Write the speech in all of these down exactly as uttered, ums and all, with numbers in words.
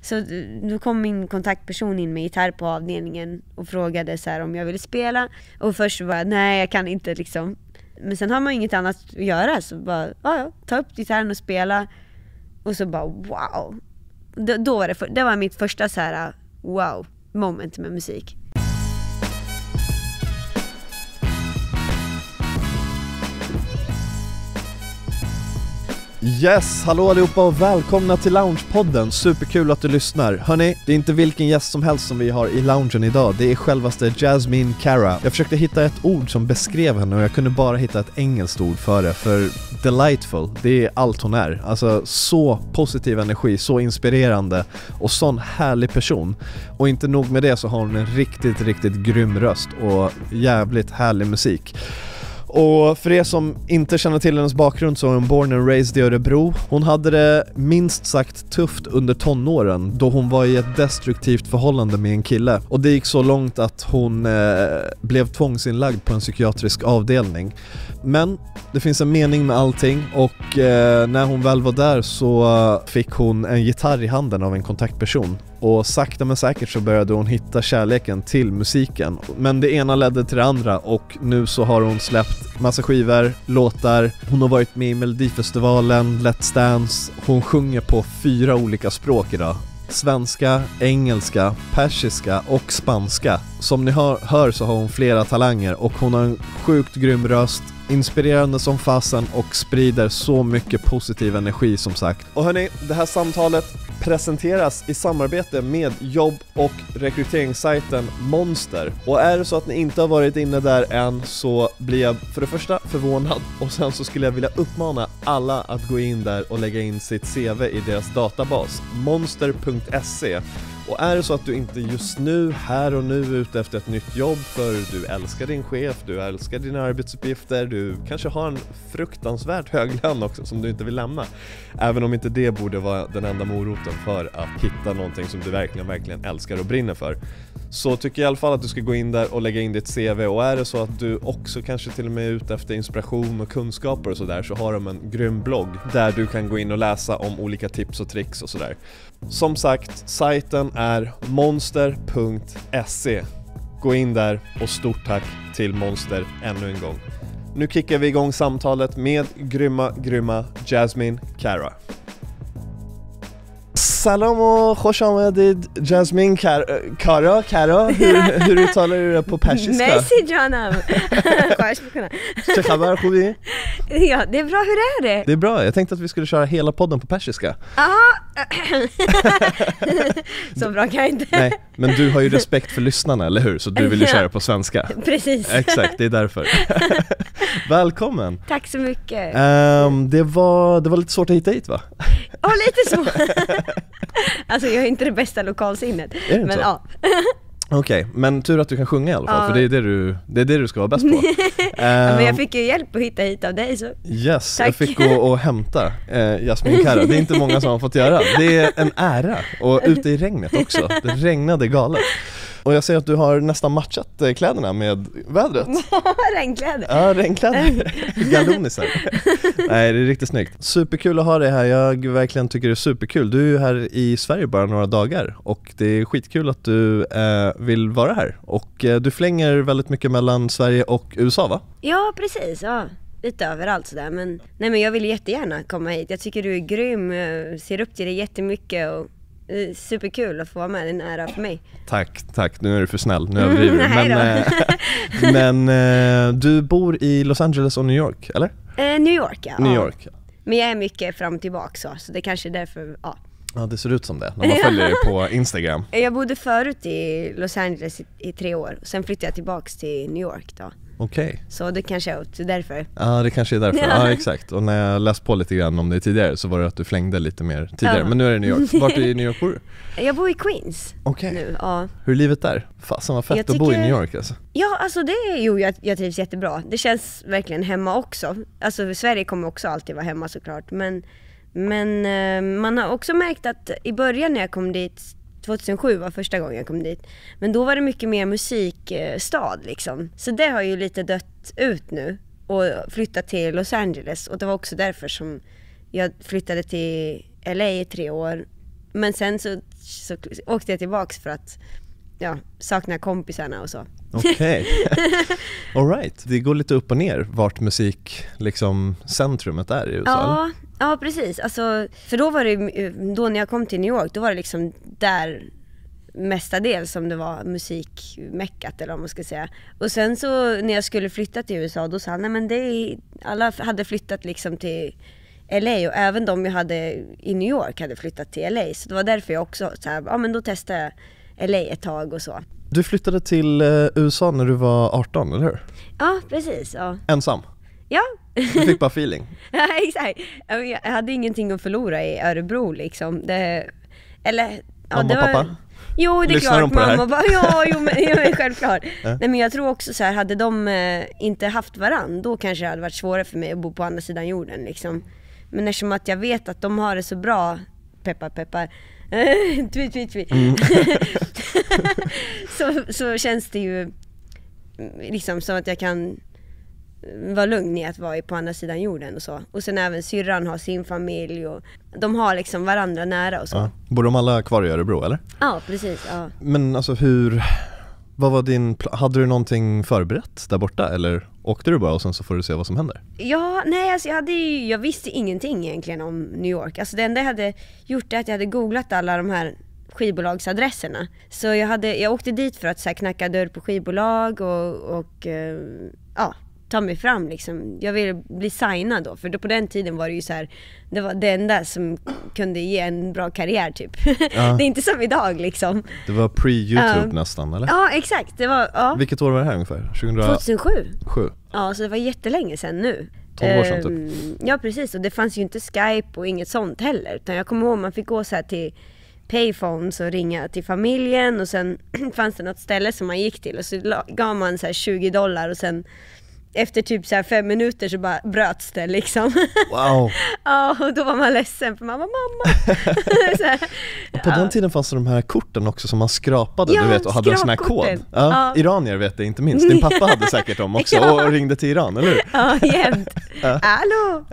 Så då kom min kontaktperson in med gitarr på avdelningen och frågade så här om jag ville spela. Och först var jag, nej jag kan inte liksom. Men sen har man inget annat att göra, så bara, ja, ja, ta upp gitarren och spela. Och så bara, wow. Då, då var det, för, det var mitt första så här, wow moment med musik. Yes, hallå allihopa och välkomna till Loungepodden. Superkul att du lyssnar. Hörni, det är inte vilken gäst som helst som vi har i loungen idag. Det är självaste Jasmine Cara. Jag försökte hitta ett ord som beskrev henne och jag kunde bara hitta ett engelskt ord för det. För delightful, det är allt hon är. Alltså så positiv energi, så inspirerande och sån härlig person. Och inte nog med det så har hon en riktigt, riktigt grym röst och jävligt härlig musik. Och för er som inte känner till hennes bakgrund så är hon born and raised i Örebro. Hon hade det minst sagt tufft under tonåren då hon var i ett destruktivt förhållande med en kille. Och det gick så långt att hon eh, blev tvångsinlagd på en psykiatrisk avdelning. Men det finns en mening med allting och eh, när hon väl var där så fick hon en gitarr i handen av en kontaktperson. Och sakta men säkert så började hon hitta kärleken till musiken. Men det ena ledde till det andra och nu så har hon släppt massa skivor, låtar. Hon har varit med i Melodifestivalen, Let's Dance. Hon sjunger på fyra olika språk idag. Svenska, engelska, persiska och spanska. Som ni hör, hör så har hon flera talanger och hon har en sjukt grym röst. Inspirerande som fasen och sprider så mycket positiv energi som sagt. Och hörni, det här samtalet presenteras i samarbete med jobb- och rekryteringssajten Monster. Och är det så att ni inte har varit inne där än så blir jag för det första förvånad och sen så skulle jag vilja uppmana alla att gå in där och lägga in sitt C V i deras databas monster punkt se. Och är det så att du inte just nu, här och nu är ute efter ett nytt jobb för du älskar din chef, du älskar dina arbetsuppgifter, du kanske har en fruktansvärt hög lön också som du inte vill lämna. Även om inte det borde vara den enda moroten för att hitta någonting som du verkligen, verkligen älskar och brinner för. Så tycker jag i alla fall att du ska gå in där och lägga in ditt C V. Och är det så att du också kanske till och med är ute efter inspiration och kunskaper och sådär, så har de en grym blogg där du kan gå in och läsa om olika tips och tricks och sådär. Som sagt, sajten är monster punkt se. Gå in där och stort tack till Monster ännu en gång. Nu kickar vi igång samtalet med grymma, grymma Jasmine Cara. Salam och خوش آمدید Jasmine Cara. Cara, hur, hur uttalar du det på persiska? Merci جانم. خواهش میکنم. چه خبر خوبی؟ Ja, det är bra. Hur är det? Det är bra. Jag tänkte att vi skulle köra hela podden på persiska. Ja. Så bra kan jag inte. Nej, men du har ju respekt för lyssnarna, eller hur? Så du vill ju köra på svenska. Precis. Exakt, det är därför. Välkommen. Tack så mycket. Um, det, var, det var lite svårt att hitta hit, va? Ja, lite så. Alltså jag är inte det bästa lokalsinnet. Är det men så? ja. Okej, okay, men tur att du kan sjunga i alla fall, ja. för det är det, du, det är det du ska vara bäst på. um, ja, men jag fick ju hjälp att hitta hit av dig så. Yes, tack. Jag fick gå och hämta eh, Jasmine Cara. Det är inte många som har fått göra. Det är en ära. Och ute i regnet också. Det regnade galet. Och jag ser att du har nästan matchat kläderna med vädret. Regnkläder. Ja, regnkläder. Galonisar. Nej, det är riktigt snyggt. Superkul att ha dig här. Jag verkligen tycker det är superkul. Du är ju här i Sverige bara några dagar. Och det är skitkul att du eh, vill vara här. Och eh, du flänger väldigt mycket mellan Sverige och U S A, va? Ja, precis. Ja. Lite överallt sådär. Men, nej, men jag vill jättegärna komma hit. Jag tycker du är grym. Jag ser upp till dig jättemycket och superkul att få vara med, det är en ära för mig. Tack, tack. Nu är du för snäll, nu överdriver du. Mm, men äh, men äh, du bor i Los Angeles och New York, eller? Eh, New York, ja. New York, ja. Men jag är mycket fram och tillbaka så, så det kanske är därför, ja. Ja, det ser ut som det, när man följer dig på Instagram. Jag bodde förut i Los Angeles i, i tre år, och sen flyttade jag tillbaks till New York då. Okej. Okay. Så det kanske är därför. Ja, det kanske är därför. Ja. Ja, exakt. Och när jag läste på lite grann om det tidigare så var det att du flängde lite mer tidigare. Ja. Men nu är det New York. Vart i New York bor du? Jag bor i Queens. Okej. Okay. Nu, ja. Hur är livet där? Fasen vad fett jag att tycker... bo i New York alltså. Ja, alltså det är ju, jag, jag trivs jättebra. Det känns verkligen hemma också. Alltså Sverige kommer också alltid vara hemma såklart. Men, men eh, man har också märkt att i början när jag kom dit, tjugohundrasju var första gången jag kom dit. Men då var det mycket mer musikstad liksom. Så det har ju lite dött ut nu. Och flyttat till Los Angeles. Och det var också därför som jag flyttade till L A i tre år. Men sen så, så åkte jag tillbaks för att ja, sakna kompisarna och så. Okej. All right. Det går lite upp och ner vart musik liksom centrumet är i U S A. Ja, ja precis. Alltså, för då var det då när jag kom till New York, då var det liksom där mestadels som det var musikmäckat eller vad man ska säga. Och sen så när jag skulle flytta till U S A, då sa han, nej men det är, alla hade flyttat liksom till L A, och även de jag hade i New York hade flyttat till L A. Så det var därför jag också så här, ja men då testade jag L A ett tag och så. Du flyttade till U S A när du var arton, eller hur? Ja, precis. Ja. Ensam? Ja. Du fick bara feeling? Ja, exakt. Jag hade ingenting att förlora i Örebro liksom. Det, eller, ja, mamma det och var, pappa? Jo, det är Lyssnar klart. de på det här? Mamma bara, ja, jo, men, jo, självklart. Ja. Nej, men jag tror också så här, hade de eh, inte haft varann, då kanske det hade varit svårare för mig att bo på andra sidan jorden liksom. Men eftersom att jag vet att de har det så bra, peppar, peppar, tweet, tweet, tweet. Mm. så, så känns det ju liksom som att jag kan vara lugn i att vara på andra sidan jorden och så. Och sen även syrran har sin familj och de har liksom varandra nära och så. Ja. Bor de alla kvar i Örebro, eller? Ja, precis. Ja. Men alltså hur, vad var din pl- hade du någonting förberett där borta, eller åkte du bara och sen så får du se vad som händer? Ja, nej alltså jag hade ju, jag visste ingenting egentligen om New York. Alltså det enda jag hade gjort är att jag hade googlat alla de här skivbolagsadresserna. Så jag hade, jag åkte dit för att så här, knacka dörr på skivbolag och, och eh, ja, ta mig fram liksom. Jag ville bli signad då, för då på den tiden var det ju så här, det var det enda som kunde ge en bra karriär typ. Ja. Det är inte som idag liksom. Det var pre-YouTube uh, nästan, eller? Ja, exakt. Det var, ja. Vilket år var det här ungefär? tjugohundrasju. Sju. Ja, så det var jättelänge sedan nu. tolv år sedan typ. Ja, precis. Och det fanns ju inte Skype och inget sånt heller. Utan jag kommer ihåg man fick gå så här till payphones och ringa till familjen. Och sen fanns det något ställe som man gick till. Och så gav man så här tjugo dollar och sen efter typ så här fem minuter så bara bröts det liksom. Wow. Ja, och då var man ledsen för mamma, mamma. så här, på ja. Den tiden fanns det de här korten också som man skrapade, ja, du vet, och hade en sån här kod. Ja, ja. Iranier vet det inte minst. Din pappa hade säkert dem också ja. Och ringde till Iran, eller hur? Ja, jämt. Ja. Hallå!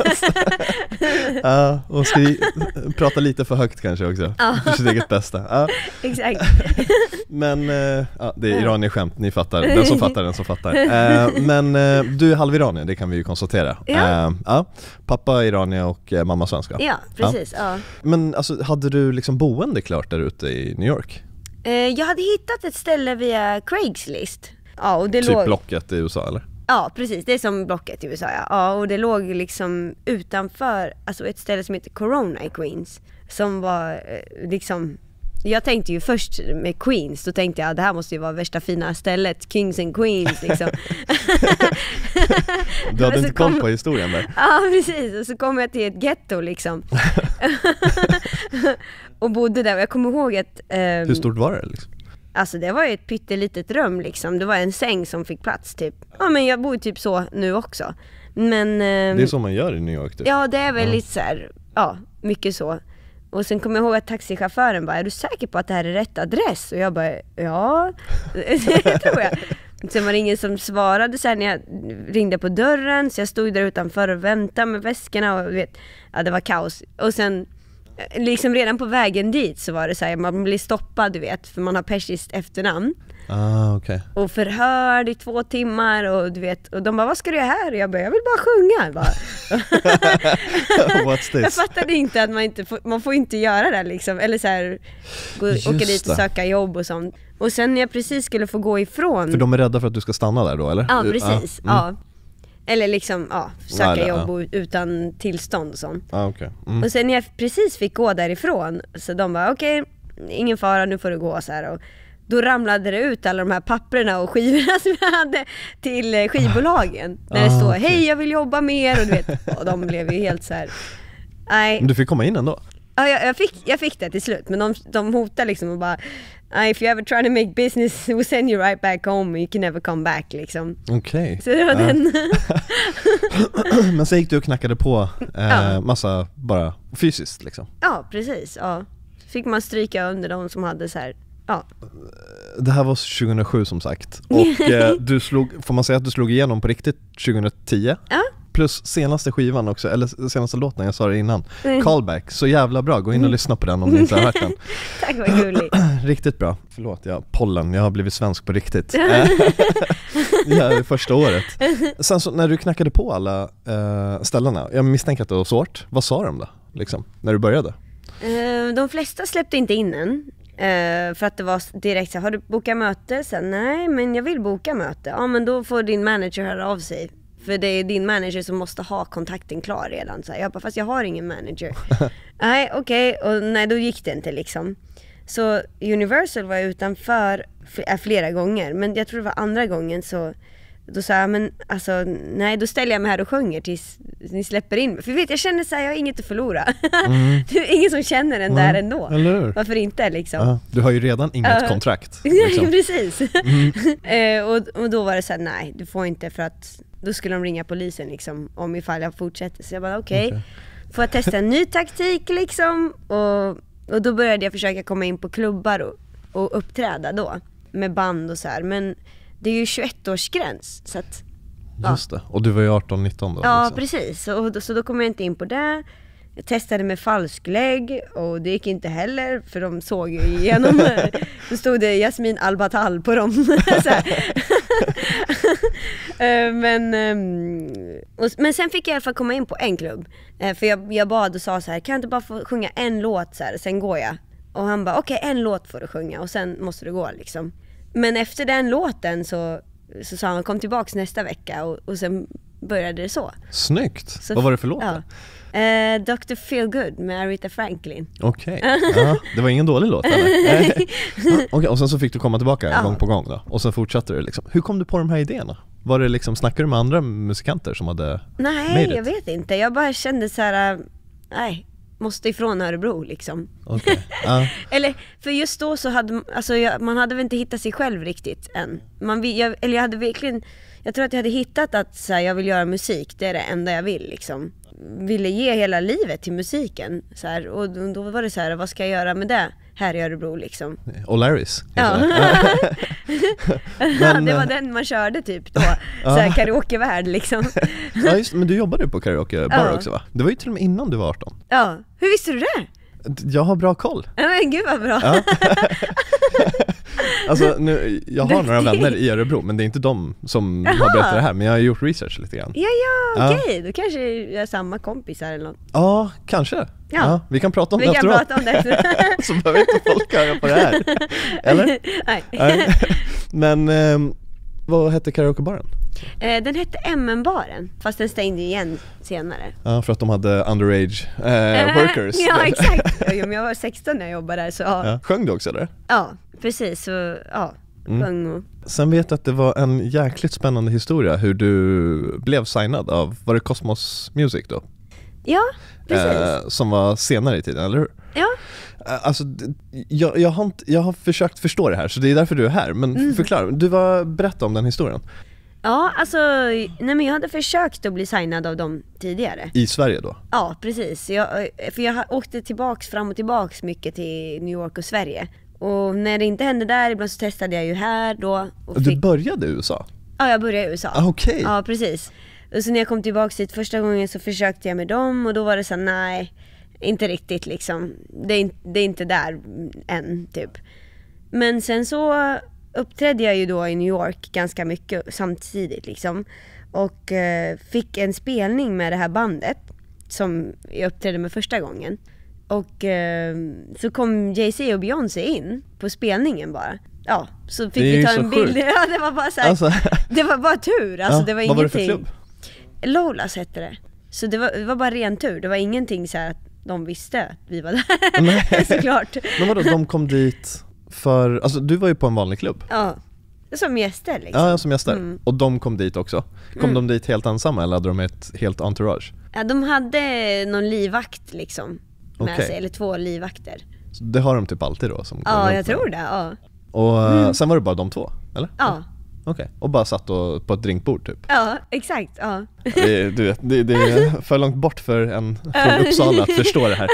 Ja, och skri- prata lite för högt kanske också. Ja. För sitt eget bästa. Ja. Exakt. Men, ja, det är iranier skämt, ni fattar. Den som fattar, den som fattar. Uh, men du är halviranier, det kan vi ju konstatera. Ja. Uh, ja. Pappa iranier och uh, mamma svenska. Ja, precis. Ja. Ja. Men alltså, hade du liksom boende klart där ute i New York? Uh, jag hade hittat ett ställe via Craigslist. Ja, och det typ låg... Blocket i U S A, eller? Ja, precis. Det är som Blocket i U S A, ja. Ja, och det låg liksom utanför, alltså ett ställe som heter Corona i Queens. Som var uh, liksom... Jag tänkte ju först med Queens, då tänkte jag att det här måste ju vara värsta fina stället, Kings and Queens liksom. Du hade inte koll kom... på historien där. Ja, precis. Och så kom jag till ett ghetto liksom. och bodde där, och jag kommer ihåg att... Um... Hur stort var det liksom? Alltså det var ju ett pyttelitet rum liksom. Det var en säng som fick plats typ. Ja, men jag bor typ så nu också. Men... Um... Det är så man gör i New York typ. Ja, det är väl ja. lite så här, ja, mycket så. Och sen kommer jag ihåg att taxichauffören bara, är du säker på att det här är rätt adress? Och jag bara, ja, det tror jag. Sen var det ingen som svarade så här när jag ringde på dörren, så jag stod där utanför och väntade med väskorna och vet, ja, det var kaos. Och sen liksom redan på vägen dit så var det så här, man blir stoppad, du vet, för man har persiskt efternamn. Ah, okay. Och förhörd i två timmar och du vet, och de bara, vad ska du göra här? Och jag bara, jag vill bara sjunga. Jag, bara. What's this? Jag fattade inte att man inte får, man får inte göra det liksom, eller så här, gå, åka dit och söka jobb och sånt. Och sen när jag precis skulle få gå ifrån. För de är rädda för att du ska stanna där då, eller? Ja, precis. Ah, mm. Ja. Eller liksom, ja, söka Nej, jobb ja. utan tillstånd och sånt. Ah, okay. Mm. Och sen när jag precis fick gå därifrån, så de bara, okej, okay, ingen fara, nu får du gå så här. Och då ramlade det ut alla de här papperna och skivorna som jag hade till skivbolagen. När det ah, står, okay. hej jag vill jobba mer, och du vet, och de blev ju helt så här. Nej. Men du fick komma in ändå? Ja, jag, jag, fick, jag fick det till slut, men de, de hotade liksom och bara, if you ever try to make business, we'll send you right back home, you can never come back liksom. Okej. Okay. Så det var ja. den. Men sen gick du och knackade på eh, ja. massa bara fysiskt liksom? Ja, precis. Ja. Fick man stryka under de som hade så här. Ja. Det här var tjugohundrasju som sagt. Och eh, du slog, får man säga att du slog igenom på riktigt tjugohundratio? Ja. plus senaste skivan också, eller senaste låten, jag sa det innan, Mm. Callback, så jävla bra, gå in och lyssna på den om ni inte har hört den. Tack, vad gulligt. Riktigt bra, förlåt, jag pollen, jag har blivit svensk på riktigt. Ja, första året. Sen så när du knackade på alla uh, ställena, jag misstänker att det var svårt, vad sa de då, liksom, när du började? Uh, de flesta släppte inte in en. Uh, för att det var direkt så, har du bokat möte? Så, nej, men jag vill boka möte. Ja, men då får din manager höra av sig. För det är din manager som måste ha kontakten klar redan. Så jag bara, fast jag har ingen manager. Nej, okej. Okay. Och nej, då gick det inte liksom. Så Universal var utanför flera gånger. Men jag tror det var andra gången så då sa jag, men alltså nej, då ställer jag mig här och sjunger tills ni släpper in mig. För vet, jag känner så här, jag har inget att förlora. Mm. Det är ingen som känner den där ändå. Eller? Varför inte liksom? Ja, du har ju redan inget uh, kontrakt. Liksom. Precis. Mm. eh, och, och då var det så här, nej, du får inte, för att då skulle de ringa polisen liksom, om ifall jag fortsätter. Så jag bara, okej. Okay. Okay. Får jag testa en ny taktik liksom? Och, och då började jag försöka komma in på klubbar och, och uppträda då. Med band och så här. Men det är ju tjugoett-årsgräns så att, ja. Just det, och du var ju arton nitton då. Ja, liksom. Precis, och då, så då kom jag inte in på det. Jag testade med falsklägg och det gick inte heller, för de såg ju igenom. Då stod det Jasmin Albatal på dem. Så här. men, och, men sen fick jag i alla fall komma in på en klubb. För jag, jag bad och sa så här, kan jag inte bara få sjunga en låt så här, sen går jag. Och han bara, okej, okay, en låt får du sjunga och sen måste du gå liksom. Men efter den låten så, så sa han, kom tillbaks nästa vecka och, och sen började det så. Snyggt! Så, vad var det för låt? Ja. Uh, doktor Feelgood med Aretha Franklin. Okej, okay. Ja, det var ingen dålig låt eller? Ja, okay. Och sen så fick du komma tillbaka ja. gång på gång då. Och sen fortsatte du liksom. Hur kom du på de här idéerna? Var det liksom, snackade du med andra musikanter som hade Nej, jag vet inte. Jag bara kände så här, nej, måste ifrån Örebro liksom. Okay. Uh. Eller för just då så hade alltså jag, man hade väl inte hittat sig själv riktigt än. Man jag, eller jag hade verkligen, jag tror att jag hade hittat att så här, jag vill göra musik, det är det enda jag vill liksom. Ville ge hela livet till musiken så här, och då var det så här, vad ska jag göra med det här i Örebro liksom? O'Larrys. Ja. Men, det var den man körde typ då. Så här karaokevärld liksom. Ja just, men du jobbade ju på karaokebar ja. också va? Det var ju till och med innan du var arton. Ja, hur visste du det? Jag har bra koll. Ja men gud vad bra. Ja. Alltså nu, jag har några vänner i Örebro, men det är inte de som Aha. har berättat det här, men jag har gjort research lite grann. Ja ja, okej, okay. Då kanske jag är samma kompisar eller något. Ja, kanske. Ja. Ja, vi kan prata om vi det kan efteråt. Prata om det efteråt. Så behöver inte folk höra på det här. Eller? Nej. Nej. Men eh, vad hette karaokebaren? Eh, den hette M M-baren, fast den stängde igen senare. Ja, för att de hade underage eh, workers. Ja, exakt. Jag var sexton när jag jobbade där. Så, ja. Ja. Sjöng du också där? Ja, precis. Så, ja, sjöng och... Sen vet jag att det var en jäkligt spännande historia hur du blev signad av, var det Cosmos Music då? Ja, precis. Eh, som var senare i tiden, eller hur? Ja. Alltså, jag, jag, har inte, jag har försökt förstå det här, så det är därför du är här. Men mm. förklara, du var, berätta om den historien. Ja, alltså, nej men jag hade försökt att bli signad av dem tidigare. I Sverige då? Ja, precis. Jag, för jag åkte tillbaks, fram och tillbaks mycket till New York och Sverige. Och när det inte hände där, ibland så testade jag ju här då. Och du fick... började i U S A? Ja, jag började i U S A. Ah, okej. Okay. Ja, precis. Och så när jag kom tillbaks dit första gången så försökte jag med dem. Och då var det så här, nej, inte riktigt liksom. Det är, det är inte där än, typ. Men sen så uppträdde jag ju då i New York ganska mycket samtidigt liksom. Och eh, fick en spelning med det här bandet som jag uppträdde med första gången. Och eh, så kom Jay-Z och Beyoncé in på spelningen bara. Ja, så fick vi ta en bild. Ja, det var bara så här, alltså. Det var bara tur. Alltså, ja, det var vad ingenting. var det för klubb? Lolas hette det. Så det var, det var bara ren tur. Det var ingenting så här att de visste att vi var där. Såklart. Men vadå, de kom dit för... Alltså du var ju på en vanlig klubb. Ja, som gäster liksom. Ja, som gäster. Mm. Och de kom dit också. Kom mm. de dit helt ensamma eller hade de ett helt entourage? Ja, de hade någon livvakt liksom med okay. sig, eller två livvakter. Så det har de typ alltid då? Som ja, jag tror det, ja. Och mm. sen var det bara de två, eller? Ja. Okej, okay. Och bara satt och, på ett drinkbord typ? Ja, exakt, ja. Det, du vet, det, det är för långt bort för en från Uppsala att förstå det här.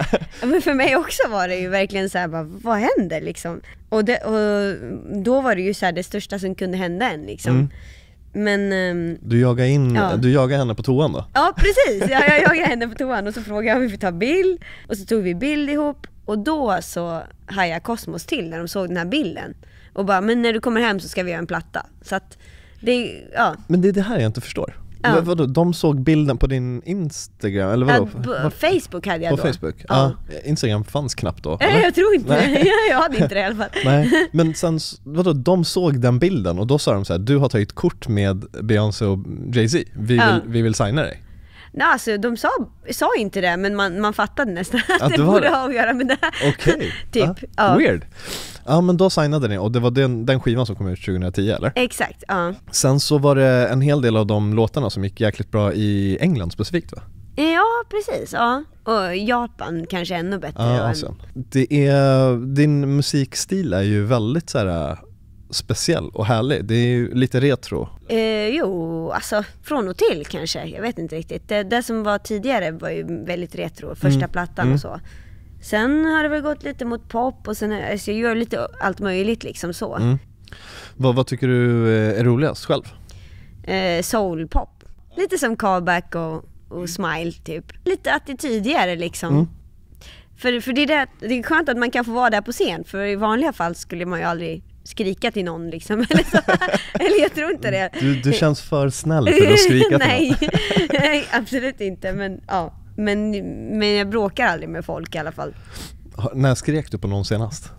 Men för mig också var det ju verkligen så här, bara, vad händer liksom? Och, det, och då var det ju så här det största som kunde hända än liksom. Mm. Men um, du jagar in, ja. du jagar henne på toan då? Ja, precis. Jag, jag jagade henne på toan och så frågade jag om vi fick ta bild. Och så tog vi bild ihop. Och då så hajade Cosmos till när de såg den här bilden. Och bara, men när du kommer hem så ska vi göra en platta. Så att det, ja. Men det är det här jag inte förstår. Ja. Vadå, de såg bilden på din Instagram eller vadå? Ja, på Facebook hade jag på då. Facebook? Ja. ja. Instagram fanns knappt då. Nej, jag tror inte det. Jag hade inte det i alla fall. Nej, men sen, vadå, de såg den bilden och då sa de så här: du har tagit kort med Beyoncé och Jay-Z. Vi vill, ja. vi vill signa dig. Nej, alltså de sa, sa inte det, men man, man fattade nästan att, att det, det borde det. ha att göra med det. Okej. Okay. typ. Ah, ja. Weird. Ja, men då signade ni och det var den, den skivan som kom ut tjugohundratio, eller? Exakt, ja. Sen så var det en hel del av de låtarna som gick jäkligt bra i England specifikt, va? Ja, precis, ja. Och Japan kanske ännu bättre. Ja, alltså. Det är, din musikstil är ju väldigt så här speciell och härlig. Det är ju lite retro. Eh, jo, alltså från och till kanske. Jag vet inte riktigt. Det, det som var tidigare var ju väldigt retro. Första mm. plattan mm. och så. Sen har det väl gått lite mot pop och sen alltså jag gör lite allt möjligt liksom så. Mm. Vad, vad tycker du är roligast själv? Eh, soul pop. Lite som Callback och, och Smile typ. Lite attitydigare liksom. Mm. För, för det, är det, det är skönt att man kan få vara där på scen. För i vanliga fall skulle man ju aldrig skrika till någon liksom. Eller, så. Eller jag tror inte det. Du, du känns för snäll för att skrika till Nej. Nej, absolut inte. Men, ja. men, men jag bråkar aldrig med folk i alla fall. När skrek du på någon senast?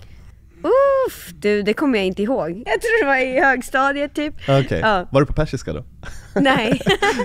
Uff, du, det kommer jag inte ihåg. Jag tror det var i högstadiet typ. Okej, okay. ja. Var du på persiska då? Nej.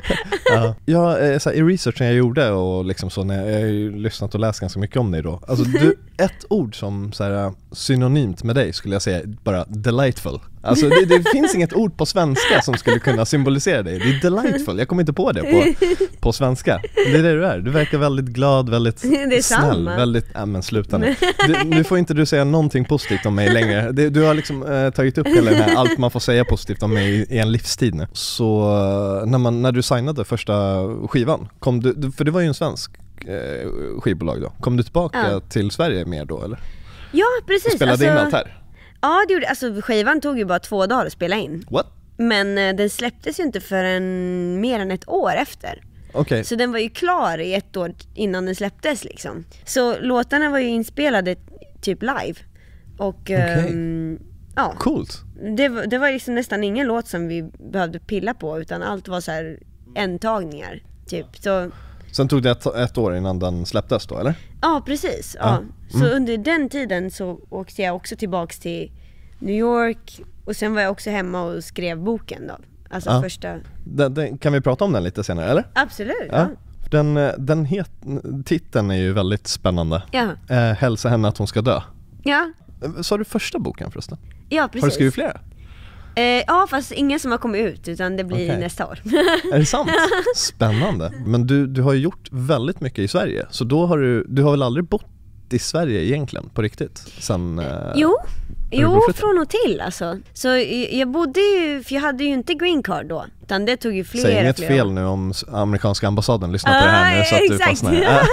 ja. Jag, så här, i researchen jag gjorde och liksom så, när jag har ju lyssnat och läst ganska mycket om dig då. Alltså du, ett ord som så här, synonymt med dig skulle jag säga bara delightful. Alltså det, det finns inget ord på svenska som skulle kunna symbolisera dig. Det är delightful, jag kommer inte på det på, på svenska. Det är det du är, du verkar väldigt glad, väldigt det är snäll, samma. väldigt, ja men sluta nu. Du, nu får inte du säga någonting positivt om mig längre. Det, du har liksom äh, tagit upp hela den här, allt man får säga positivt om mig i, i en livstid nu. Så när, man, när du signade första skivan, kom du, för det var ju en svensk eh, skivbolag då, kom du tillbaka ja. till Sverige mer då eller? Ja, precis. Och spelade alltså, in allt här? Ja, det gjorde, alltså skivan tog ju bara två dagar att spela in. What? Men eh, den släpptes ju inte förrän mer än ett år efter. Okay. Så den var ju klar i ett år innan den släpptes liksom. Så låtarna var ju inspelade typ live. Och okay. um, ja. Coolt. Det, det var liksom nästan ingen låt som vi behövde pilla på, utan allt var så här entagningar typ. Så sen tog det ett, ett år innan den släpptes då, eller? Ja, precis. Ja. Mm. Så under den tiden så åkte jag också tillbaks till New York. Och sen var jag också hemma och skrev boken då. Alltså ja. första... Den, den, kan vi prata om den lite senare, eller? Absolut, ja. ja. Den, den het, titeln är ju väldigt spännande. Ja. Eh, hälsa henne att hon ska dö. Ja. Så har du första boken förresten? Ja, precis. Har du skrivit flera? Eh, ja, fast ingen som har kommit ut, utan det blir okay. nästa år. Är det sant? Spännande. Men du, du har ju gjort väldigt mycket i Sverige. Så då har du, du har väl aldrig bott i Sverige egentligen, på riktigt? Sen, eh, jo, jo från och till alltså. Så jag bodde ju, för jag hade ju inte green card då. Utan det tog ju flera. Säg inget flera fel år. nu om amerikanska ambassaden lyssnar på det här nu, så att exakt. du fastnar. ja.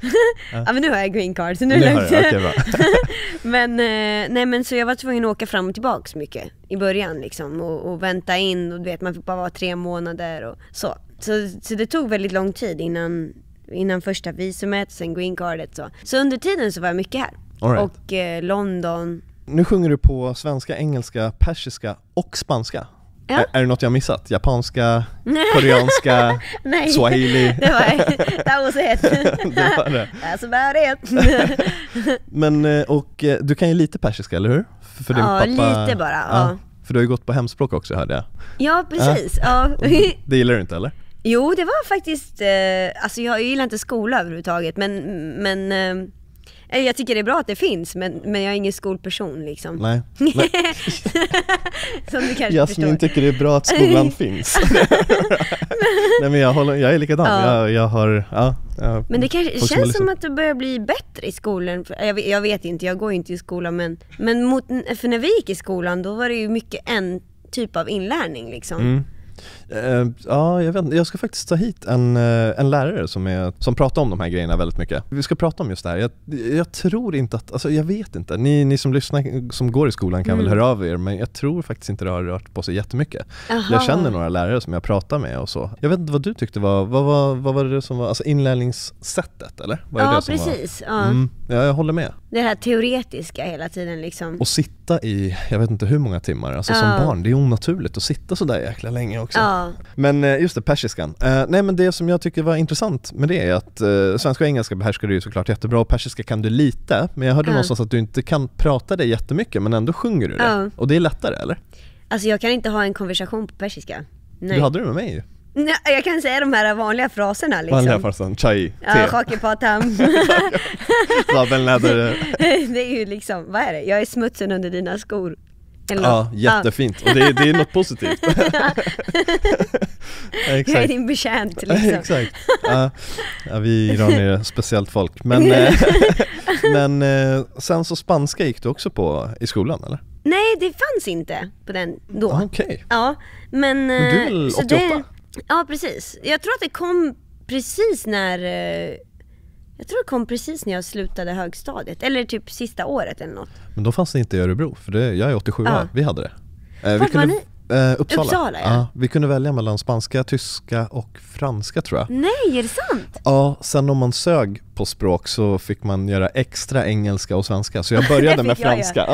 ja, men nu har jag green card, så nu är det lugnt. Okay, bra. men, eh, nej, men så jag var tvungen att åka fram och tillbaka så mycket i början liksom. Och, och vänta in, och du vet, man fick bara vara tre månader och så. Så, så det tog väldigt lång tid innan, innan första visumet, sen green cardet så. Så under tiden så var jag mycket här. Right. Och eh, London. Nu sjunger du på svenska, engelska, persiska och spanska. Ja. Är, är det något jag missat? Japanska, koreanska, Nej, swahili? det var that was it. Det var det. That's about it. Men, och du kan ju lite persiska, eller hur? För din ja, pappa, lite bara. Ja. Ja, för du har ju gått på hemspråk också, hörde jag. Ja, precis. Ja. Ja. Det gillar du inte, eller? Jo, det var faktiskt, eh, alltså jag gillar inte skola överhuvudtaget, men, men eh, jag tycker det är bra att det finns, men, men jag är ingen skolperson liksom. Nej. Nej. Som du kanske Jasmin förstår. tycker det är bra att skolan finns. Nej, men jag, håller, jag är likadan. Ja. Jag, jag har, ja, jag, men det kanske känns som, som att du börjar bli bättre i skolan. Jag vet, jag vet inte, jag går inte i skolan, men, men mot, för när vi gick i skolan, då var det ju mycket en typ av inlärning liksom. Mm. Uh, ja, jag vet inte. Jag ska faktiskt ta hit en, uh, en lärare som, är, som pratar om de här grejerna väldigt mycket. Vi ska prata om just det här. Jag, jag tror inte att, alltså jag vet inte. Ni, ni som lyssnar, som går i skolan kan mm. väl höra av er, men jag tror faktiskt inte det har rört på sig jättemycket. Aha. Jag känner några lärare som jag pratar med och så. Jag vet inte vad du tyckte var, vad var, vad var det som var, alltså inlärningssättet eller? Var det ja, det som precis. Var? Ja. Mm, ja, jag håller med. Det här teoretiska hela tiden liksom. Och sitta i, jag vet inte hur många timmar, alltså ja. Som barn, det är onaturligt att sitta så där jäkla länge också. Ja. Men just det, persiskan. Uh, nej men det som jag tycker var intressant med det är att uh, svenska och engelska behärskar du ju såklart jättebra och persiska kan du lite, men jag hörde ja. någonstans att du inte kan prata det jättemycket men ändå sjunger du det. Ja. Och det är lättare, eller? Alltså jag kan inte ha en konversation på persiska. Nej. Du hade det med mig ju. Nej, jag kan säga de här vanliga fraserna liksom. Vanliga fraser, chai, te. Ja, khaki patam. Labelnäder. Det är ju liksom, vad är det? Jag är smutsen under dina skor. Eller ja, jättefint. Ja. Och det är, det är något positivt. Jag är din betjänt liksom. Exakt. Ja, ja, vi iranier är speciellt folk. Men, men sen så spanska gick du också på i skolan, eller? Nej, det fanns inte på den då. Okej. Okay. Ja, men... Men du är väl åttioåtta? Det, ja, precis. Jag tror att det kom precis när... Jag tror det kom precis när jag slutade högstadiet. Eller typ sista året eller något. Men då fanns det inte i Örebro. För det, jag är åttiosju ja. år, vi hade det. Eh, vi kunde, eh, Uppsala, Uppsala ja. ja. Vi kunde välja mellan spanska, tyska och franska tror jag. Nej, är det sant? Ja, sen om man sög på språk så fick man göra extra engelska och svenska. Så jag började med franska.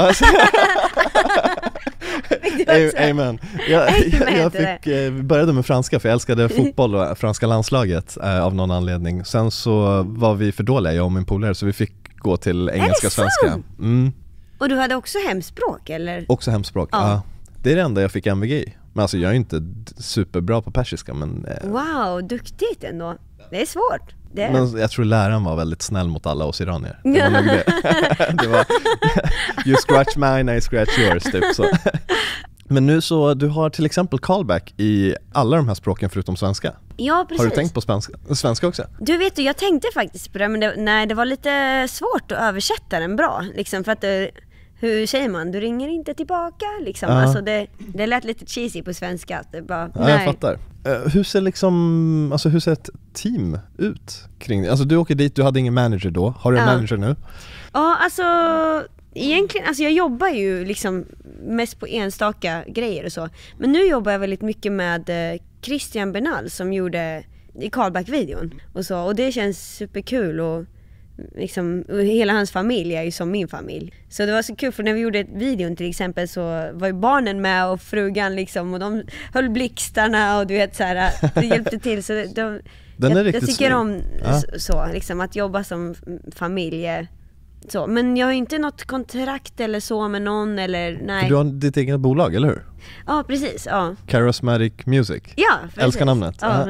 Amen. Jag, jag, jag fick, eh, började med franska för jag älskade fotboll och franska landslaget eh, av någon anledning. Sen så var vi för dåliga, jag och min polare, så vi fick gå till engelska och svenska. Mm. Och du hade också hemspråk eller? Också hemspråk, ja. ja. Det är det enda jag fick M V G i. Men alltså jag är inte superbra på persiska men... Eh, wow, duktigt ändå. Det är svårt. Det. Men jag tror läraren var väldigt snäll mot alla oss iranier. Det var nog det. Det var you scratch mine, I scratch yours typ så. Men nu så, du har till exempel callback i alla de här språken förutom svenska. Ja, precis. Har du tänkt på svenska, svenska också? Du vet du, jag tänkte faktiskt på det, men det, nej, det var lite svårt att översätta den bra. Liksom, för att det, hur säger man? Du ringer inte tillbaka liksom. Ja. Alltså det, det lät lite cheesy på svenska att det bara, ja, jag fattar. Uh, hur ser liksom, alltså hur ser ett team ut kring det? Alltså du åker dit, du hade ingen manager då. Har du en ja. manager nu? Ja, alltså egentligen, alltså jag jobbar ju liksom mest på enstaka grejer och så. Men nu jobbar jag väldigt mycket med uh, Christian Bernal som gjorde i callback-videon och så. Och det känns superkul och liksom, hela hans familj är ju som min familj. Så det var så kul för när vi gjorde videon till exempel så var ju barnen med och frugan liksom och de höll blixtarna och du vet så här, det hjälpte till så de, Den är jag, riktigt jag tycker snygg. om ja. så liksom att jobba som familj så, men jag har inte något kontrakt eller så med någon eller nej. För du har ditt eget bolag, eller hur? Ja, precis, ja. Charismatic Music. Ja, precis. Älskar namnet. Ja.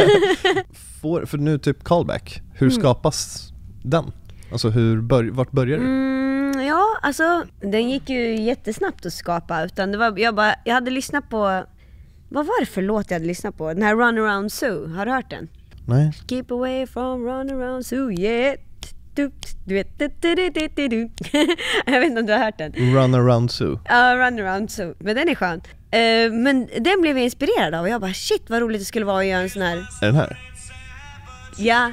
För, för nu typ callback. Hur mm. skapas den? Alltså hur bör, vart börjar du? Mm, ja, alltså den gick ju jättesnabbt att skapa utan det var jag bara jag hade lyssnat på vad var det för låt jag hade lyssnat på? Den här Run Around Zoo, har du hört den? Nej. Keep away from Run Around Zoo, yeah. Du, du vet du, du, du, du, du. Jag vet inte om du har hört den. Run Around Zoo. Ja, uh, Run Around Zoo, men den är skön. Uh, men den blev jag inspirerad av och jag bara shit vad roligt det skulle vara att göra en sån här. Är den här? Ja.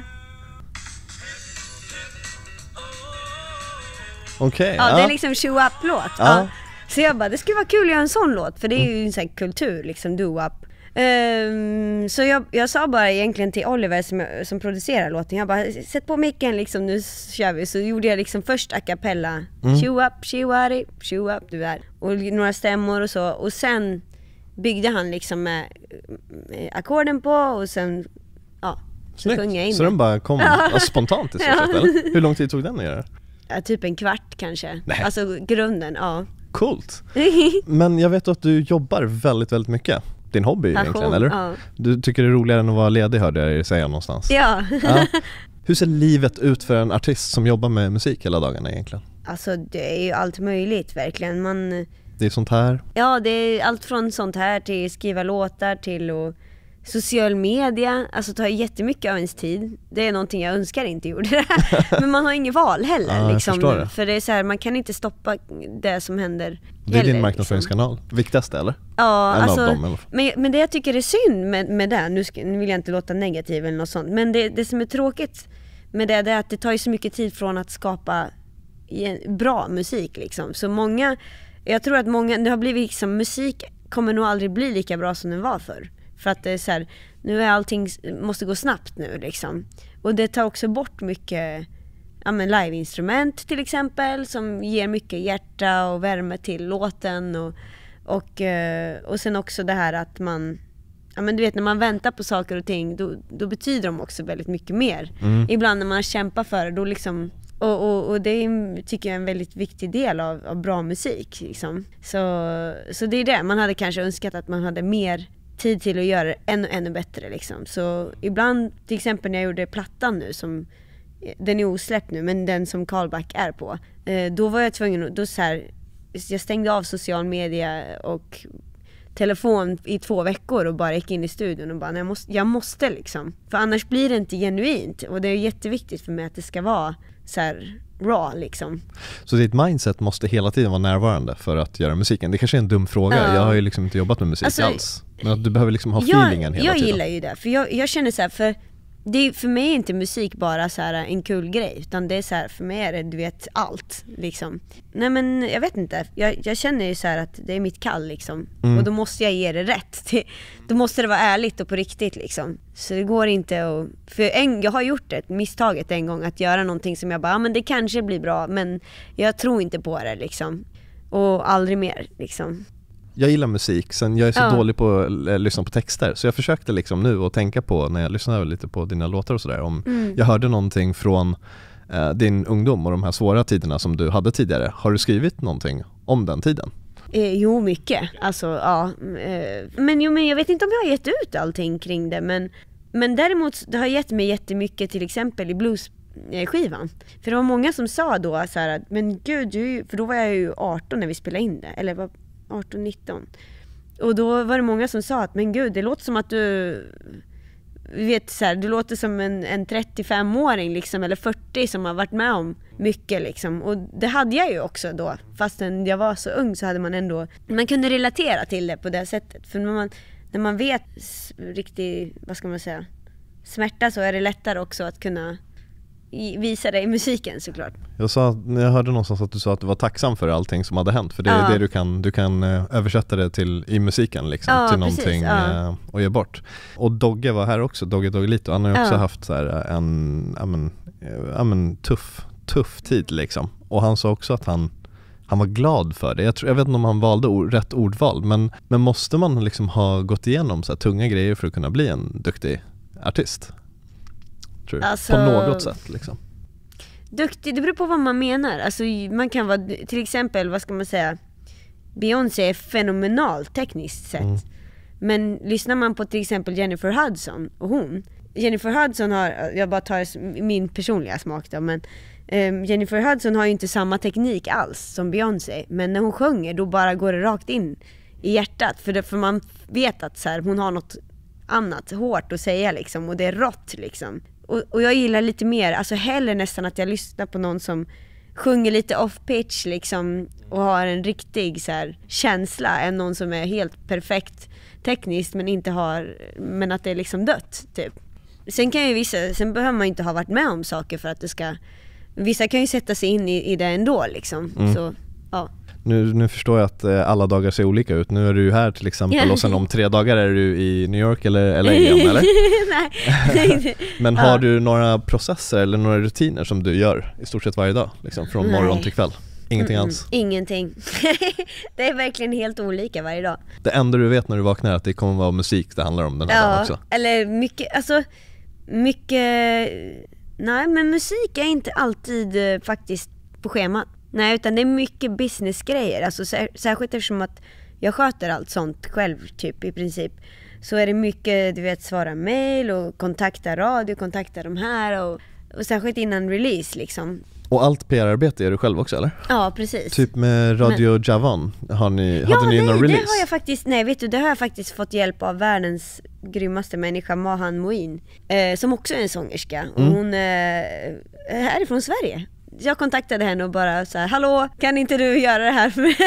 Okej. Okay, ja, ja, det är liksom show-up-låt. Ja. Ja. Så jag bara, det skulle vara kul att göra en sån låt. För det är ju en sån här kultur, liksom do-up. Um, så jag, jag sa bara egentligen till Oliver som, som producerar låten, jag bara, sätt på micken liksom, nu kör vi. Så gjorde jag liksom först a cappella, mm. show-up, show-up, show-up, du där. Och några stämmor och så. Och sen byggde han liksom med, med ackorden på och sen, ja, så sjöng jag in. Så den bara kom ja. spontant i så sätt, eller? Hur lång tid tog den att göra? Ja, typ en kvart kanske. Nej. Alltså grunden, ja. Coolt. Men jag vet att du jobbar väldigt, väldigt mycket. Din hobby Passion, egentligen, eller? Ja. Du tycker det är roligare än att vara ledig, hörde jag dig säga någonstans. Ja. ja. Hur ser livet ut för en artist som jobbar med musik hela dagarna egentligen? Alltså det är ju allt möjligt verkligen. Man... Det är sånt här? Ja, det är allt från sånt här till skriva låtar till att social media, alltså tar jättemycket av ens tid. Det är någonting jag önskar inte gjorde det. Men man har inget val heller. Ja, liksom. det. För det är så här, man kan inte stoppa det som händer. Det är heller, din marknadsföringskanal. Liksom. Viktigaste eller? Ja, en alltså, av dem, eller? Men, men det jag tycker är synd med, med det, nu, ska, nu vill jag inte låta negativ eller något sånt. Men det, det som är tråkigt med det, det är att det tar ju så mycket tid från att skapa bra musik liksom. Så många, jag tror att många, det har blivit liksom, musik kommer nog aldrig bli lika bra som den var förr. För att det är så här, nu är allting, måste gå snabbt nu liksom. Och det tar också bort mycket, ja men live-instrument till exempel, som ger mycket hjärta och värme till låten. Och, och, och sen också det här att man, ja men du vet när man väntar på saker och ting, då, då betyder de också väldigt mycket mer. Mm. Ibland när man kämpar för det, då liksom, och, och, och det är, tycker jag är en väldigt viktig del av, av bra musik liksom. Så, så det är det, man hade kanske önskat att man hade mer tid till att göra det ännu, ännu bättre liksom. Så ibland, till exempel när jag gjorde plattan nu, som den är osläppt nu, men den som Callback är på, eh, då var jag tvungen, då så här, jag stängde av social media och telefon i två veckor och bara gick in i studion och bara, jag måste, jag måste liksom, för annars blir det inte genuint, och det är jätteviktigt för mig att det ska vara så här raw liksom. Så ditt mindset måste hela tiden vara närvarande för att göra musiken? Det kanske är en dum fråga, uh, jag har ju liksom inte jobbat med musik alltså, alls, men att du behöver liksom ha feelingen jag, hela jag tiden. Jag gillar ju det, för jag, jag känner så här, för det är, för mig är inte musik bara så här en kul grej, utan det är så här, för mig är det, du vet, allt liksom. Nej men jag vet inte, jag, jag känner ju så här att det är mitt kall liksom, mm. och då måste jag ge det rätt. Det, då måste det vara ärligt och på riktigt liksom. Så det går inte att, för en, jag har gjort ett misstaget en gång att göra någonting som jag bara, ja men det kanske blir bra, men jag tror inte på det liksom. Och aldrig mer liksom. Jag gillar musik, sen jag är så ja. dålig på att lyssna på texter, så jag försökte liksom nu att tänka på, när jag lyssnade lite på dina låtar och sådär, om mm. jag hörde någonting från eh, din ungdom och de här svåra tiderna som du hade tidigare. Har du skrivit någonting om den tiden? Eh, jo, mycket. Alltså, ja. Eh, men, jo, men jag vet inte om jag har gett ut allting kring det, men, men däremot det har gett mig jättemycket, till exempel i bluesskivan. För det var många som sa då så här att, men gud, du, för då var jag ju arton när vi spelade in det, eller var arton nitton. Och då var det många som sa att, men gud, det låter som att du vet så här, du låter som en, en trettiofemåring liksom, eller fyrtio, som har varit med om mycket liksom. Och det hade jag ju också då, fastän jag var så ung, så hade man ändå, man kunde relatera till det på det sättet. För när man, när man vet riktigt, vad ska man säga, smärta, så är det lättare också att kunna visa det i musiken, såklart. Jag sa, jag hörde någonstans att du sa att du var tacksam för allting som hade hänt, för det är ja. det du kan, du kan översätta det till i musiken liksom, ja, till någonting ja. och ge bort. Och Dogge var här också, Dogge Doggelito, han har ju också ja. haft så här en ja, men, ja, men, tuff, tuff tid liksom. Och han sa också att han han var glad för det. Jag, tror, jag vet inte om han valde ord, rätt ordval, men, men måste man liksom ha gått igenom så här tunga grejer för att kunna bli en duktig artist? Alltså, på något sätt liksom. Duktig, det beror på vad man menar. Alltså, man kan vara, till exempel, vad ska man säga, Beyoncé är fenomenalt tekniskt sett. Mm. Men lyssnar man på till exempel Jennifer Hudson och hon, Jennifer Hudson har, jag bara tar min personliga smak då, men um, Jennifer Hudson har ju inte samma teknik alls som Beyoncé, men när hon sjunger då bara går det rakt in i hjärtat, för, det, för man vet att så här, hon har något annat hårt att säga liksom, och det är rått liksom. Och, och jag gillar lite mer, alltså hellre nästan att jag lyssnar på någon som sjunger lite off-pitch liksom, och har en riktig så här, känsla, än någon som är helt perfekt tekniskt men inte har, men att det är liksom dött typ. Sen kan ju vissa, sen behöver man ju inte ha varit med om saker för att det ska, vissa kan ju sätta sig in i, i det ändå liksom. Mm. Så, ja. Nu, nu förstår jag att eh, alla dagar ser olika ut. Nu är du ju här till exempel, och sen om tre dagar är du i New York eller L A igen, eller? Nej. Men har ja. du några processer eller några rutiner som du gör i stort sett varje dag? Liksom, från Nej. morgon till kväll? Ingenting mm, alls? Ingenting. Det är verkligen helt olika varje dag. Det enda du vet när du vaknar är att det kommer vara musik det handlar om den här ja, dagen också? Eller mycket, alltså mycket, nej men musik är inte alltid eh, faktiskt på schemat. Nej, utan det är mycket businessgrejer, alltså särskilt eftersom att jag sköter allt sånt själv typ i princip. Så är det mycket, du vet, svara mejl och kontakta radio, kontakta de här och, och särskilt innan release liksom. Och allt P R-arbete är du själv också, eller? Ja, precis. Typ med Radio Men... Javan, har ni, ja, hade ni nej, någon release? Ja, det har jag faktiskt, nej vet du, det har jag faktiskt fått hjälp av världens grymmaste människa, Mahan Moin, eh, som också är en sångerska. Mm. Och hon eh, är ifrån Sverige. Jag kontaktade henne och bara så här: hallå, kan inte du göra det här för mig?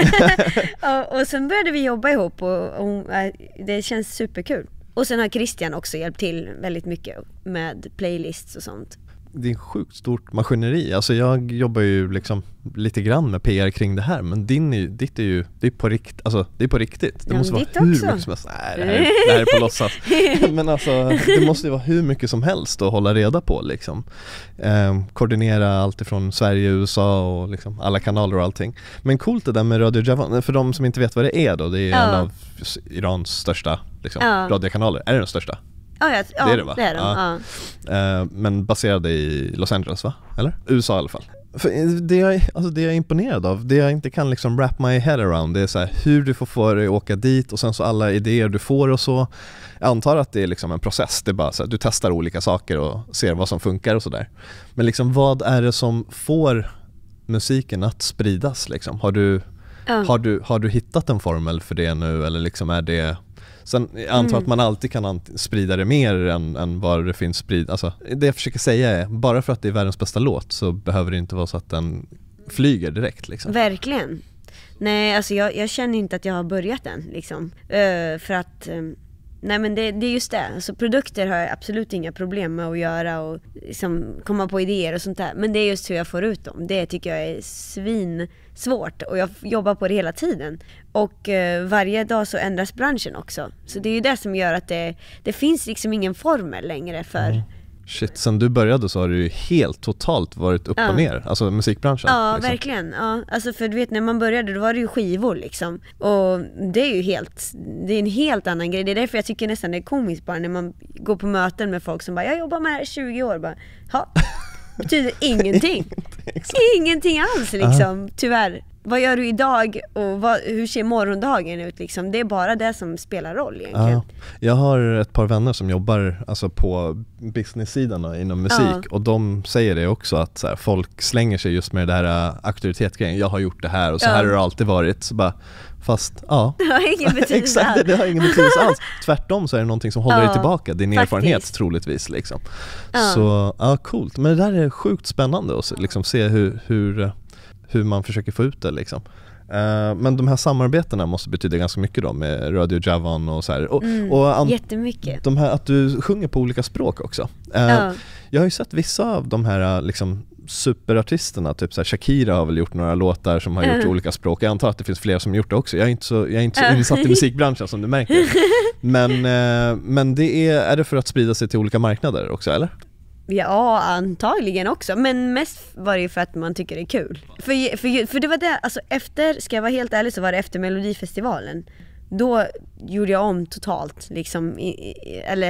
och, och sen började vi jobba ihop och, och äh, det känns superkul. Och sen har Christian också hjälpt till väldigt mycket med playlists och sånt. Det är en sjukt stort maskineri. Alltså jag jobbar ju liksom lite grann med P R kring det här, men din är ju, ditt är ju det är på riktigt, alltså det är på riktigt. Det ja, måste vara hur också. mycket som helst. Nej, det här, det här är på låtsas. Men alltså det måste ju vara hur mycket som helst att hålla reda på liksom. Eh, koordinera allt ifrån Sverige, U S A och liksom alla kanaler och allting. Men coolt det där med Radio Javan. För de som inte vet vad det är då, det är ja. en av Irans största liksom, ja. radiokanaler. Är det den största? Ja, ja, ja, det är det va? Det är de, ja. Ja. Uh, men baserade i Los Angeles va? Eller? U S A i alla fall. För det, jag, alltså det jag är imponerad av, det jag inte kan liksom wrap my head around, det är så här, hur du får få dig att åka dit och sen så alla idéer du får och så. Jag antar att det är liksom en process, det är bara så här, du testar olika saker och ser vad som funkar och sådär. Men liksom vad är det som får musiken att spridas liksom? Har du, ja. har du, har du hittat en formel för det nu eller liksom är det... Sen jag antar mm. att man alltid kan sprida det mer än, än vad det finns sprid. Alltså, det jag försöker säga är, bara för att det är världens bästa låt så behöver det inte vara så att den flyger direkt. Liksom. Verkligen. Nej, alltså jag, jag känner inte att jag har börjat än. Liksom. Uh, för att... Um... Nej men det, det är just det, alltså, produkter har jag absolut inga problem med att göra och liksom komma på idéer och sånt där. Men det är just hur jag får ut dem, det tycker jag är svin svårt och jag jobbar på det hela tiden. Och eh, varje dag så ändras branschen också. Så det är ju det som gör att det, det finns liksom ingen formel längre för... Mm. Shit, sen du började så har du ju helt totalt varit upp ja. och ner, alltså musikbranschen. Ja, liksom. verkligen. Ja. Alltså för du vet, när man började då var det ju skivor liksom. Och det är ju helt, det är en helt annan grej. Det är därför jag tycker nästan det är komiskt bara när man går på möten med folk som bara, jag jobbar med det här i tjugo år. Bara, ha, betyder ingenting. Ingenting alls liksom, uh-huh. tyvärr. Vad gör du idag och vad, hur ser morgondagen ut liksom? Det är bara det som spelar roll egentligen. Ja, jag har ett par vänner som jobbar alltså på business-sidan inom musik ja. och de säger det också att så här, folk slänger sig just med det här aktualitetsgrejen. Jag har gjort det här och så ja. här har det alltid varit. Så bara, fast ja, det har ingen betydelse exakt, det har ingen betydelse alls. Tvärtom så är det någonting som håller ja, dig tillbaka. Din faktiskt. erfarenhet troligtvis liksom. Ja. Så ja, coolt. Men det där är sjukt spännande att liksom se hur, hur hur man försöker få ut det liksom. Uh, men de här samarbetena måste betyda ganska mycket då med Radio Javan och så här. Och, mm, och an- jättemycket. De här, att du sjunger på olika språk också. Uh, ja. Jag har ju sett vissa av de här liksom superartisterna, typ så här, Shakira har väl gjort några låtar som har gjort uh. olika språk. Jag antar att det finns fler som gjort det också. Jag är inte så, jag är inte så uh. insatt i musikbranschen som du märker. Men, uh, men det är, är det för att sprida sig till olika marknader också, eller? Ja, antagligen också. Men mest var det ju för att man tycker det är kul. För, för, för det var det, alltså efter, ska jag vara helt ärlig så var det efter Melodifestivalen. Då gjorde jag om totalt liksom, i, i, eller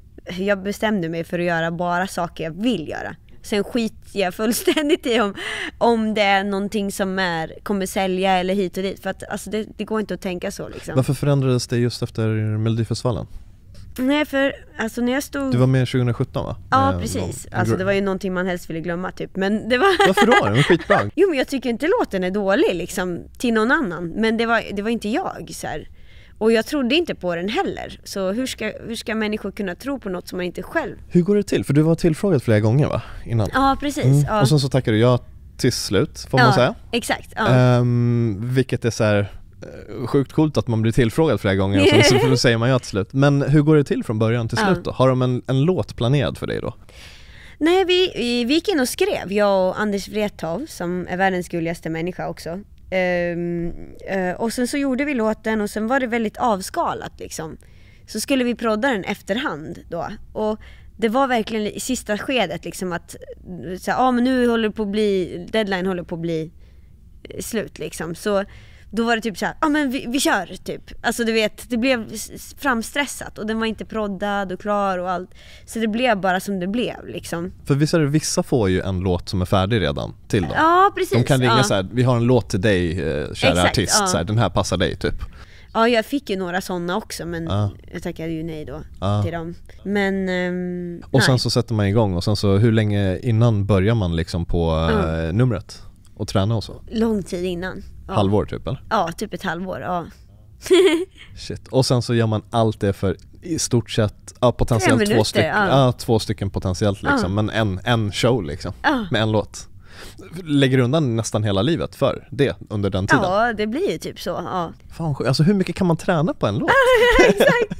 jag bestämde mig för att göra bara saker jag vill göra. Sen skiter jag fullständigt i om, om det är någonting som är, kommer sälja eller hit och dit. För att alltså, det, det går inte att tänka så liksom. Varför förändrades det just efter Melodifestivalen? Nej, för alltså när jag stod... Du var med tjugo sjutton va? Ja, med precis. Någon... Alltså det var ju någonting man helst ville glömma typ. Men det var... Varför då? Det var skitbra. Jo, men jag tycker inte låten är dålig liksom till någon annan. Men det var, det var inte jag så här. Och jag trodde inte på den heller. Så hur ska, hur ska människor kunna tro på något som man inte själv... Hur går det till? För du var tillfrågad flera gånger va? Innan. Ja, precis. Mm. Ja. Och sen så tackade du ja till slut, får ja, man säga. Exakt. Ja. Um, vilket är så här... sjukt coolt att man blir tillfrågad flera gånger och sen så säger man ja till slut. Men hur går det till från början till slut då? Har de en, en låt planerad för dig då? Nej, vi, vi, vi gick in och skrev, jag och Anders Wrethov som är världens gulligaste människa också. Um, uh, och sen så gjorde vi låten och sen var det väldigt avskalat liksom. Så skulle vi prodda den efterhand då. Och det var verkligen i sista skedet liksom att så här, ah, men nu håller det på att bli, deadline håller på att bli slut liksom. Så då var det typ så här, ja ah, men vi, vi kör typ. Alltså du vet, det blev framstressat och den var inte proddad och klar och allt. Så det blev bara som det blev liksom. För visst är det, vissa får ju en låt som är färdig redan till dem. Ja, precis. De kan ringa ja. så här, vi har en låt till dig, kära Exakt, artist, ja. så här, den här passar dig typ. Ja, jag fick ju några sådana också, men ja. jag tackade ju nej då ja. till dem. Men um, och nej. sen så sätter man igång och sen så hur länge innan börjar man liksom på mm. eh, numret och träna och så? Lång tid innan. Ja. Halvår typ eller? Ja, typ ett halvår, ja. Shit. Och sen så gör man allt det för i stort sett ja, potentiellt minuter, två stycken, ja. ja, två stycken potentiellt liksom, ja. men en, en show liksom, ja. med en låt. Lägger du undan nästan hela livet för det under den tiden? Ja, det blir ju typ så, ja. Fan, alltså hur mycket kan man träna på en låt? Exakt.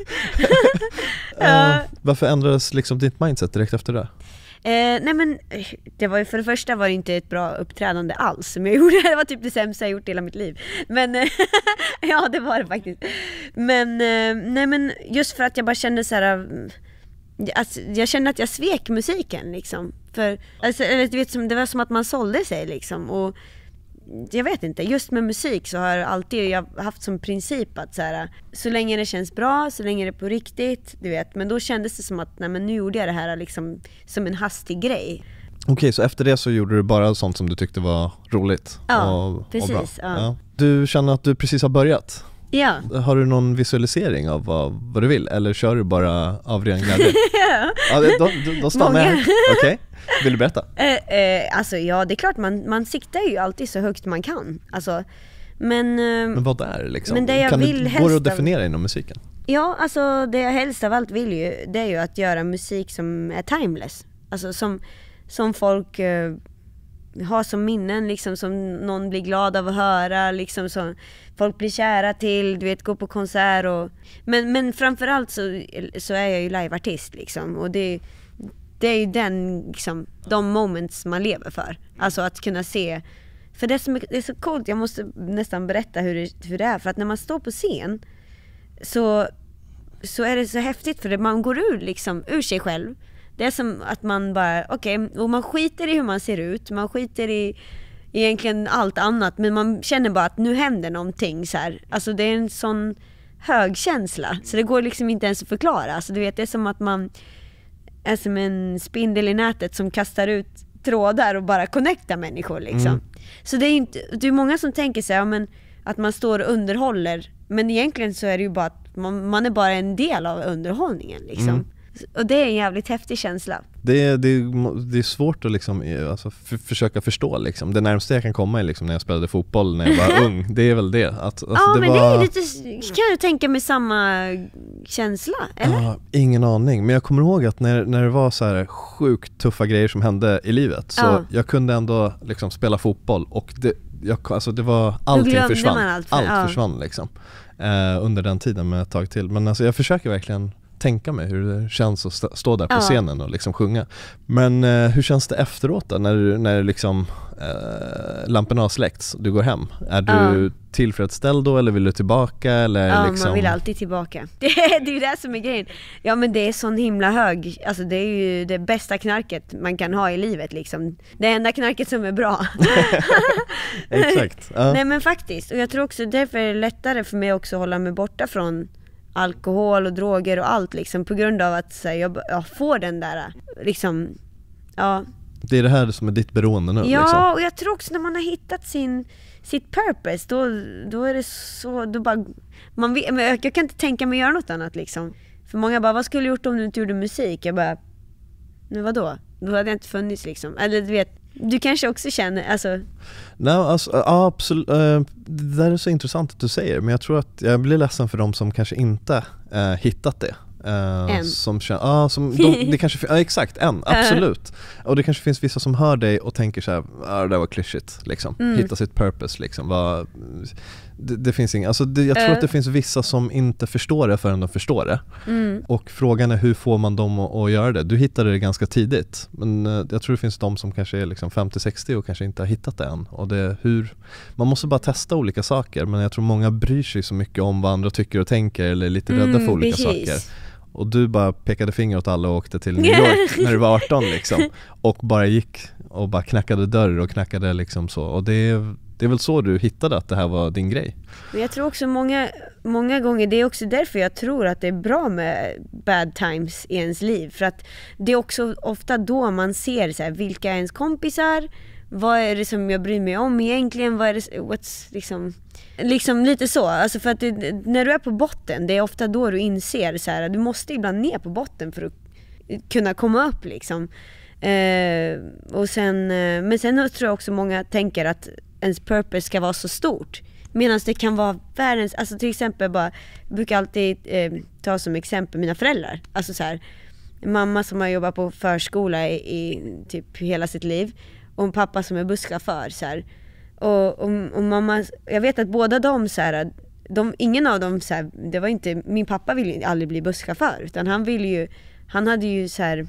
ja. uh, varför ändrades liksom ditt mindset direkt efter det? Eh, nej men det var ju, för det första var det inte ett bra uppträdande alls som jag gjorde. Det var typ det sämsta jag gjort i hela mitt liv. Men ja, det var det faktiskt. Men eh, nej men just för att jag bara kände så här, alltså, jag kände att jag svek musiken liksom. För alltså, eller, du vet, som, det var som att man sålde sig liksom. Och jag vet inte, just med musik så har jag alltid jag haft som princip att så här, så länge det känns bra, så länge det är på riktigt, du vet. Men då kändes det som att nej, men nu gjorde jag det här liksom som en hastig grej. Okej, okay, så efter det så gjorde du bara sånt som du tyckte var roligt ja, och, precis, och bra? Ja. Ja. Du känner att du precis har börjat? Ja. Har du någon visualisering av vad, vad du vill? Eller kör du bara av ren glädje? ja. ja då, då, då stannar jag. Okej, okay. Vill du berätta? Eh, eh, alltså ja, det är klart man, man siktar ju alltid så högt man kan. Alltså, men, eh, men vad är liksom? Men det jag kan vill du, går det att definiera inom musiken? Ja, alltså det jag helst av allt vill ju, det är ju att göra musik som är timeless. Alltså som, som folk eh, har som minnen, liksom, som någon blir glad av att höra, liksom, som folk blir kära till, du vet, gå på konsert och, men, men framförallt så, så är jag ju liveartist liksom, och det, det är ju den, liksom, de moments man lever för. Alltså att kunna se, för det är, så mycket, det är så coolt, jag måste nästan berätta hur det, hur det är, för att när man står på scen så, så är det så häftigt, för det, man går ur, liksom, ur sig själv. Det är som att man bara, okej, okay, och man skiter i hur man ser ut, man skiter i egentligen allt annat, men man känner bara att nu händer någonting så här. Alltså det är en sån hög känsla, så det går liksom inte ens att förklara. Alltså du vet, det är som att man är som en spindel i nätet som kastar ut trådar och bara connectar människor liksom. Mm. Så det är inte, det är många som tänker sig ja, men att man står och underhåller, men egentligen så är det ju bara att man, man är bara en del av underhållningen liksom. Mm. Och det är en jävligt häftig känsla. Det är, det är, det är svårt att liksom, alltså, för, försöka förstå liksom. Det närmaste jag kan komma är liksom när jag spelade fotboll när jag var ung. Det är väl det att, alltså, ja, det men var... det är lite, kan du tänka mig samma känsla, eller? Ja, ingen aning, men jag kommer ihåg att när, när det var så här sjukt tuffa grejer som hände i livet, så ja. jag kunde ändå liksom spela fotboll och det, jag, alltså, det var, allting försvann. Allt, för, allt ja. försvann liksom eh, under den tiden med ett tag till. Men alltså, jag försöker verkligen tänka mig hur det känns att st- stå där på ja. scenen och liksom sjunga. Men eh, hur känns det efteråt då, när, när liksom eh, lamporna har släckts, du går hem? Är du ja. tillfredsställd då, eller vill du tillbaka? Eller ja, liksom... man vill alltid tillbaka. Det är, det är ju det som är grejen. Ja, men det är sån himla hög, alltså det är ju det bästa knarket man kan ha i livet liksom. Det enda knarket som är bra. Exakt. Ja. Nej men faktiskt, och jag tror också därför är det lättare för mig också att hålla mig borta från alkohol och droger och allt liksom, på grund av att så här, jag, jag får den där liksom, ja. Det är det här som är ditt beroende nu. Ja, liksom. Och jag tror också när man har hittat sin, sitt purpose, då, då är det så, då bara, man vet, jag, jag kan inte tänka mig göra något annat liksom. För många bara, vad skulle du gjort om du inte gjorde musik? Jag bara, men vadå? Då hade jag inte funnits liksom. Eller du vet, du kanske också känner, alltså... Nej, alltså, ja, absolut. Det där är så intressant att du säger, men jag tror att jag blir ledsen för dem som kanske inte äh, hittat det. Uh, en. Som känner, ah, som de, det kanske, ja, exakt, en, absolut. Och det kanske finns vissa som hör dig och tänker så här, ah, det där var klyschigt liksom. Mm. Hitta sitt purpose liksom. Var, det, det finns inga, alltså det, jag tror uh. att det finns vissa som inte förstår det förrän de förstår det. Mm. Och frågan är, hur får man dem att, att göra det? Du hittade det ganska tidigt, men uh, jag tror det finns de som kanske är liksom femtio sextio och kanske inte har hittat det än. Och det, hur, man måste bara testa olika saker, men jag tror många bryr sig så mycket om vad andra tycker och tänker, eller är lite rädda mm, för olika precis. saker. Och du bara pekade finger åt alla och åkte till New York när du var arton liksom. Och bara gick och bara knackade dörr och knackade liksom så. Och det är, det är väl så du hittade att det här var din grej. Men jag tror också många, många gånger, det är också därför jag tror att det är bra med bad times i ens liv. För att det är också ofta då man ser så här, vilka är ens kompisar, vad är det som jag bryr mig om egentligen, vad är det, what's, liksom, liksom lite så, alltså för att det, när du är på botten, det är ofta då du inser så här, du måste ibland ner på botten för att kunna komma upp liksom. Eh, och sen, eh, men sen tror jag också många tänker att ens purpose ska vara så stort, medan det kan vara världens, alltså till exempel bara, jag brukar alltid eh, ta som exempel mina föräldrar, alltså så här, mamma som har jobbat på förskola i, i typ hela sitt liv, och en pappa som är busschaufför så här. Och, och, och mamma, jag vet att båda de så här, de, ingen av dem så här, det var inte, min pappa ville ju aldrig bli busschaufför, utan han ville ju, han hade ju så här,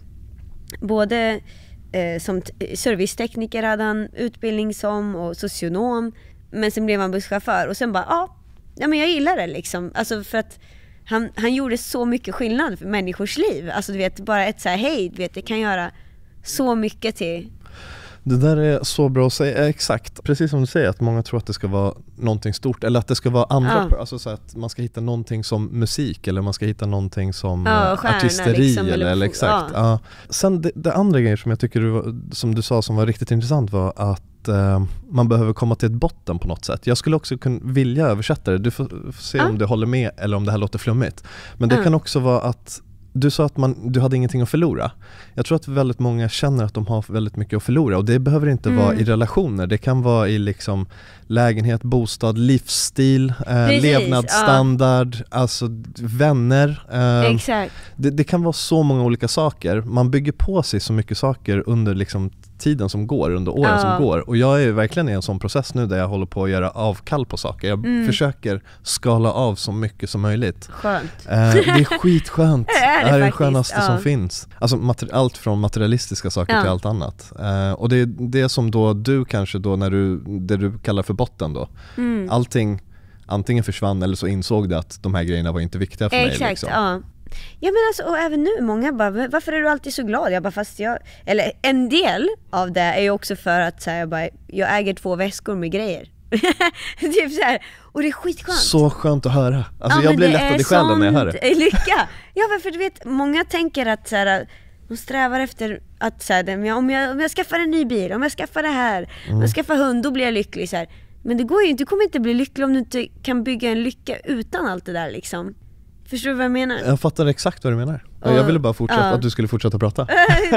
både eh, som t- servicetekniker hade han utbildning som, och socionom, men sen blev han busschaufför, och sen bara, ja, ja men jag gillar det liksom, alltså för att han, han gjorde så mycket skillnad för människors liv, alltså du vet, bara ett så här, hej, du vet, det kan göra så mycket till. Det där är så bra att säga, exakt. Precis som du säger, att många tror att det ska vara någonting stort, eller att det ska vara andra, ja. Alltså så att man ska hitta någonting som musik, eller man ska hitta någonting som ja, stjärna, artisteri liksom, eller, eller exakt. Ja. Ja. Sen det, det andra grejer som jag tycker du, var, som du sa som var riktigt intressant, var att uh, man behöver komma till ett botten på något sätt. Jag skulle också kunna vilja översätta det. Du får, får se ja. om du håller med eller om det här låter flummigt. Men det ja. kan också vara att du sa att man, du hade ingenting att förlora. Jag tror att väldigt många känner att de har väldigt mycket att förlora, och det behöver inte mm. vara i relationer. Det kan vara i liksom lägenhet, bostad, livsstil, eh, levnadsstandard, ja. alltså vänner. Eh, Exakt. Det, det kan vara så många olika saker. Man bygger på sig så mycket saker under liksom tiden som går, under åren ja. som går. Och jag är verkligen i en sån process nu där jag håller på att göra avkall på saker. Jag mm. försöker skala av så mycket som möjligt. Skönt. Eh, det är skitskönt. det är det, det är det faktiskt. skönaste ja. som finns. Alltså materi- allt från materialistiska saker ja. till allt annat. Eh, och det är det som då du kanske då, när du, det du kallar för botten då. Mm. Allting antingen försvann, eller så insåg du att de här grejerna var inte viktiga för Exakt, mig. Liksom. Ja. Ja men alltså, och även nu, många bara, varför är du alltid så glad? Jag bara, fast jag, eller en del av det är ju också för att så här, jag, bara, jag äger två väskor med grejer. Typ så här, och det är skitskönt. Så skönt att höra. Alltså ja, jag blir lättad i själen när jag hör det. Lycka. Ja, för du vet, många tänker att så här, de strävar efter att så här, om, jag, om jag skaffar en ny bil, om jag skaffar det här, mm. om jag skaffar hund, då blir jag lycklig så här. Men det går ju inte, du kommer inte bli lycklig om du inte kan bygga en lycka utan allt det där liksom. Förstår du vad jag menar? Jag fattar exakt vad du menar. Och, jag ville bara fortsätta, uh. att du skulle fortsätta prata.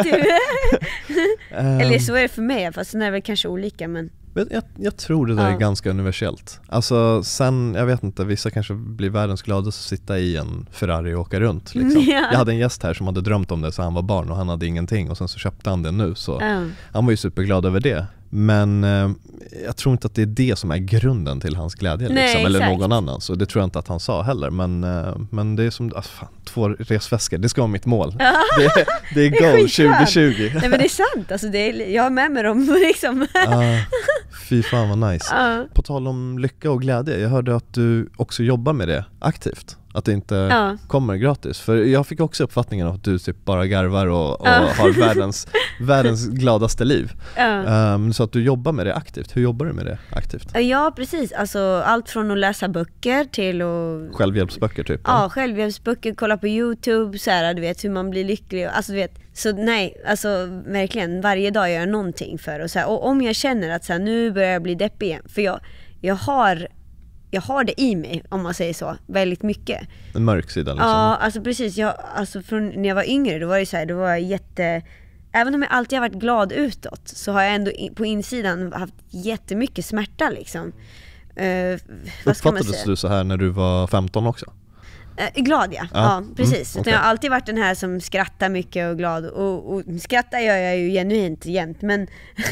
Eller så är det för mig, fast sen är det väl kanske olika, men jag, jag tror det där uh. är ganska universellt. Alltså sen, jag vet inte, vissa kanske blir världens gladaste att sitta i en Ferrari och åka runt liksom. Yeah. Jag hade en gäst här som hade drömt om det så han var barn, och han hade ingenting, och sen så köpte han det nu, så uh. han var ju superglad över det. Men eh, jag tror inte att det är det som är grunden till hans glädje. Nej, liksom, eller någon annan. Så det tror jag inte att han sa heller. Men, eh, men det är som alltså, fan, två resväskor, det ska vara mitt mål. Ja. Det, det är goal det tjugo tjugo. Nej men det är sant, alltså, det är, jag har med mig dem liksom. uh, Fy fan vad nice. uh. På tal om lycka och glädje, jag hörde att du också jobbar med det aktivt. Att det inte ja. kommer gratis. För jag fick också uppfattningen att du typ bara garvar och, och ja. har världens, världens gladaste liv. Ja. Um, så att du jobbar med det aktivt. Hur jobbar du med det aktivt? Ja, precis. Alltså, allt från att läsa böcker till att... Självhjälpsböcker typ? Ja, ja självhjälpsböcker, kolla på YouTube, så här, du vet hur man blir lycklig. Alltså, du vet, så nej, alltså verkligen, varje dag gör jag någonting för. Och, så här, och om jag känner att så här, nu börjar jag bli deppig igen. För jag, jag har... Jag har det i mig, om man säger så, väldigt mycket. En mörk sida liksom. Ja, alltså precis. Jag, alltså från när jag var yngre, då var det så här, då var jag jätte... Även om jag alltid har varit glad utåt, så har jag ändå in, på insidan haft jättemycket smärta liksom. Uh, vad ska man säga? Uppfattades du så här när du var femton också? Uh, glad ja, ja, ja precis. Mm, okay. Jag har alltid varit den här som skrattar mycket och glad. Och, och skrattar gör jag ju genuint jämt. Men,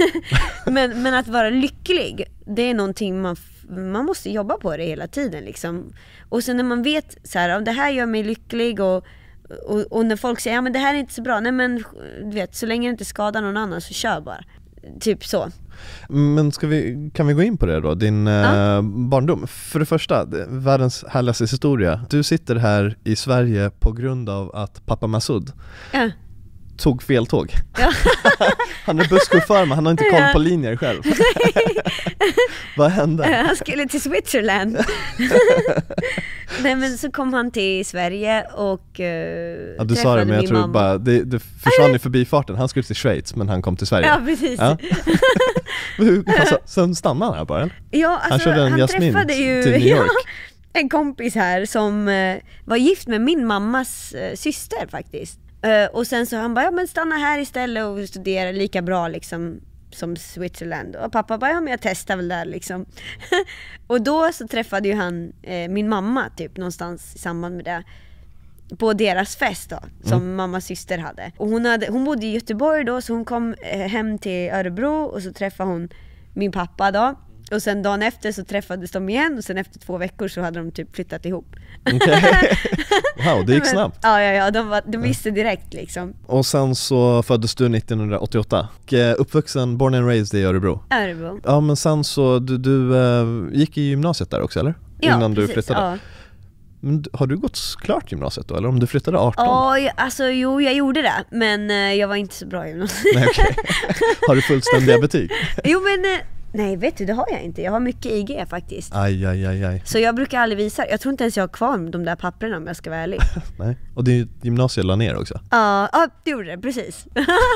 men, men att vara lycklig, det är någonting man... man måste jobba på det hela tiden liksom. Och sen när man vet så här, det här gör mig lycklig, och, och, och när folk säger ja men det här är inte så bra, nej men du vet, så länge det inte skadar någon annan så kör bara. Typ så. Men ska vi, kan vi gå in på det då? Din ja. eh, barndom. För det första, världens härligaste historia. Du sitter här i Sverige på grund av att pappa Masoud ja. tog fel tåg. Ja. Han är busschaufför, men han har inte koll på linjer själv. Vad hände? Han skulle till Switzerland. Nej, men så kom han till Sverige och uh, ja, du sa det, men jag tror mamma. bara det, det försvann i förbifarten. Han skulle till Schweiz, men han kom till Sverige. Ja, precis. Ja. alltså, sen stannade han här bara, eller? Ja, alltså, han körde en han Jasmin träffade ju till New York. Ja, en kompis här som uh, var gift med min mammas uh, syster faktiskt. Uh, och sen så han bara, ja men stanna här istället och studera lika bra liksom som Switzerland. Och pappa bara, ja men jag testar väl där liksom. Och då så träffade ju han eh, min mamma typ någonstans i samband med det. På deras fest då, som mm. mammas syster hade. Och hon, hade, hon bodde i Göteborg då, så hon kom eh, hem till Örebro och så träffade hon min pappa då. Och sen dagen efter så träffades de igen och sen efter två veckor så hade de typ flyttat ihop. Okay. Wow, det gick snabbt. Ja, ja, ja, de, var, de visste direkt liksom. Och sen så föddes du nittonhundraåttioåtta. Och uppvuxen, born and raised i Örebro. Örebro. Ja, men sen så, du, du uh, gick i gymnasiet där också, eller? Ja, innan precis, du flyttade. Ja. Men har du gått klart gymnasiet då, eller om du flyttade arton? Ja, alltså jo, jag gjorde det, men uh, jag var inte så bra i gymnasiet. Nej, okay. Har du fullständiga betyg? Jo, men... Uh, Nej, vet du, det har jag inte. Jag har mycket I G faktiskt. Aj, aj, aj, aj. Så jag brukar aldrig visa. Jag tror inte ens jag har kvar de där papperna om jag ska vara ärlig. Nej, och det är gymnasiet la ner också. Ja, ja, det gjorde det, precis.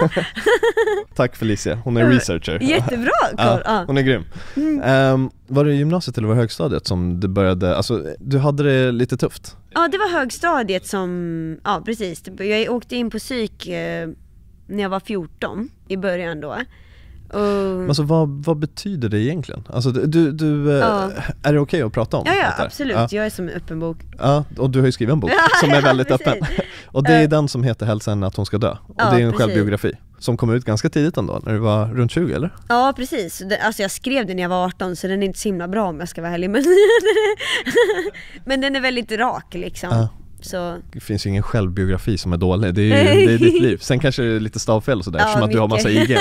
Tack Felicia, hon är researcher. Jättebra, cool. Ja, ja. hon är grym. Mm. Um, var det gymnasiet eller var det högstadiet som du började, alltså du hade det lite tufft? Ja, det var högstadiet som, ja precis. Jag åkte in på psyk eh, när jag var fjorton i början då. Uh, alltså vad, vad betyder det egentligen? Alltså du, du uh. är det okej okay att prata om? Ja, ja absolut, ja. Jag är som en öppen bok. Ja, och du har ju skrivit en bok som är väldigt öppen. Och det är uh. den som heter Hälsan att hon ska dö. Och ja, det är en precis. självbiografi som kom ut ganska tidigt ändå, när du var runt tjugo, eller? Ja, precis. Alltså jag skrev den när jag var arton, så den är inte så himla bra om jag ska vara ärlig. Men, men den är väldigt rak liksom. Uh. Så. Det finns ju ingen självbiografi som är dålig. Det är, ju, det är ditt liv. Sen kanske det är lite stavfel och sådär, ja, som att mycket. Du har massa I G.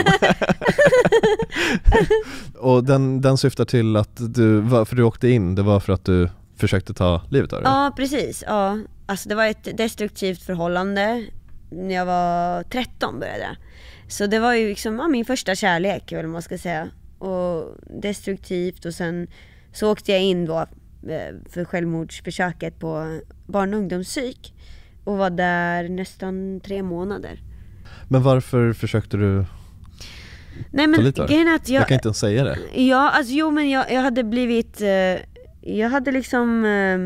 Och den, den syftar till att du, varför du åkte in, det var för att du försökte ta livet av dig. Ja, precis. Ja. Alltså det var ett destruktivt förhållande när jag var tretton började. Så det var ju liksom ja, min första kärlek, eller vad man ska säga. Och destruktivt, och sen så åkte jag in då för självmordsförsöket på barn- och ungdomspsyk och var där nästan tre månader. Men varför försökte du? Nej, men grejen är att jag, jag kan inte ens säga det. Ja, alltså jo, men jag, jag hade blivit jag hade liksom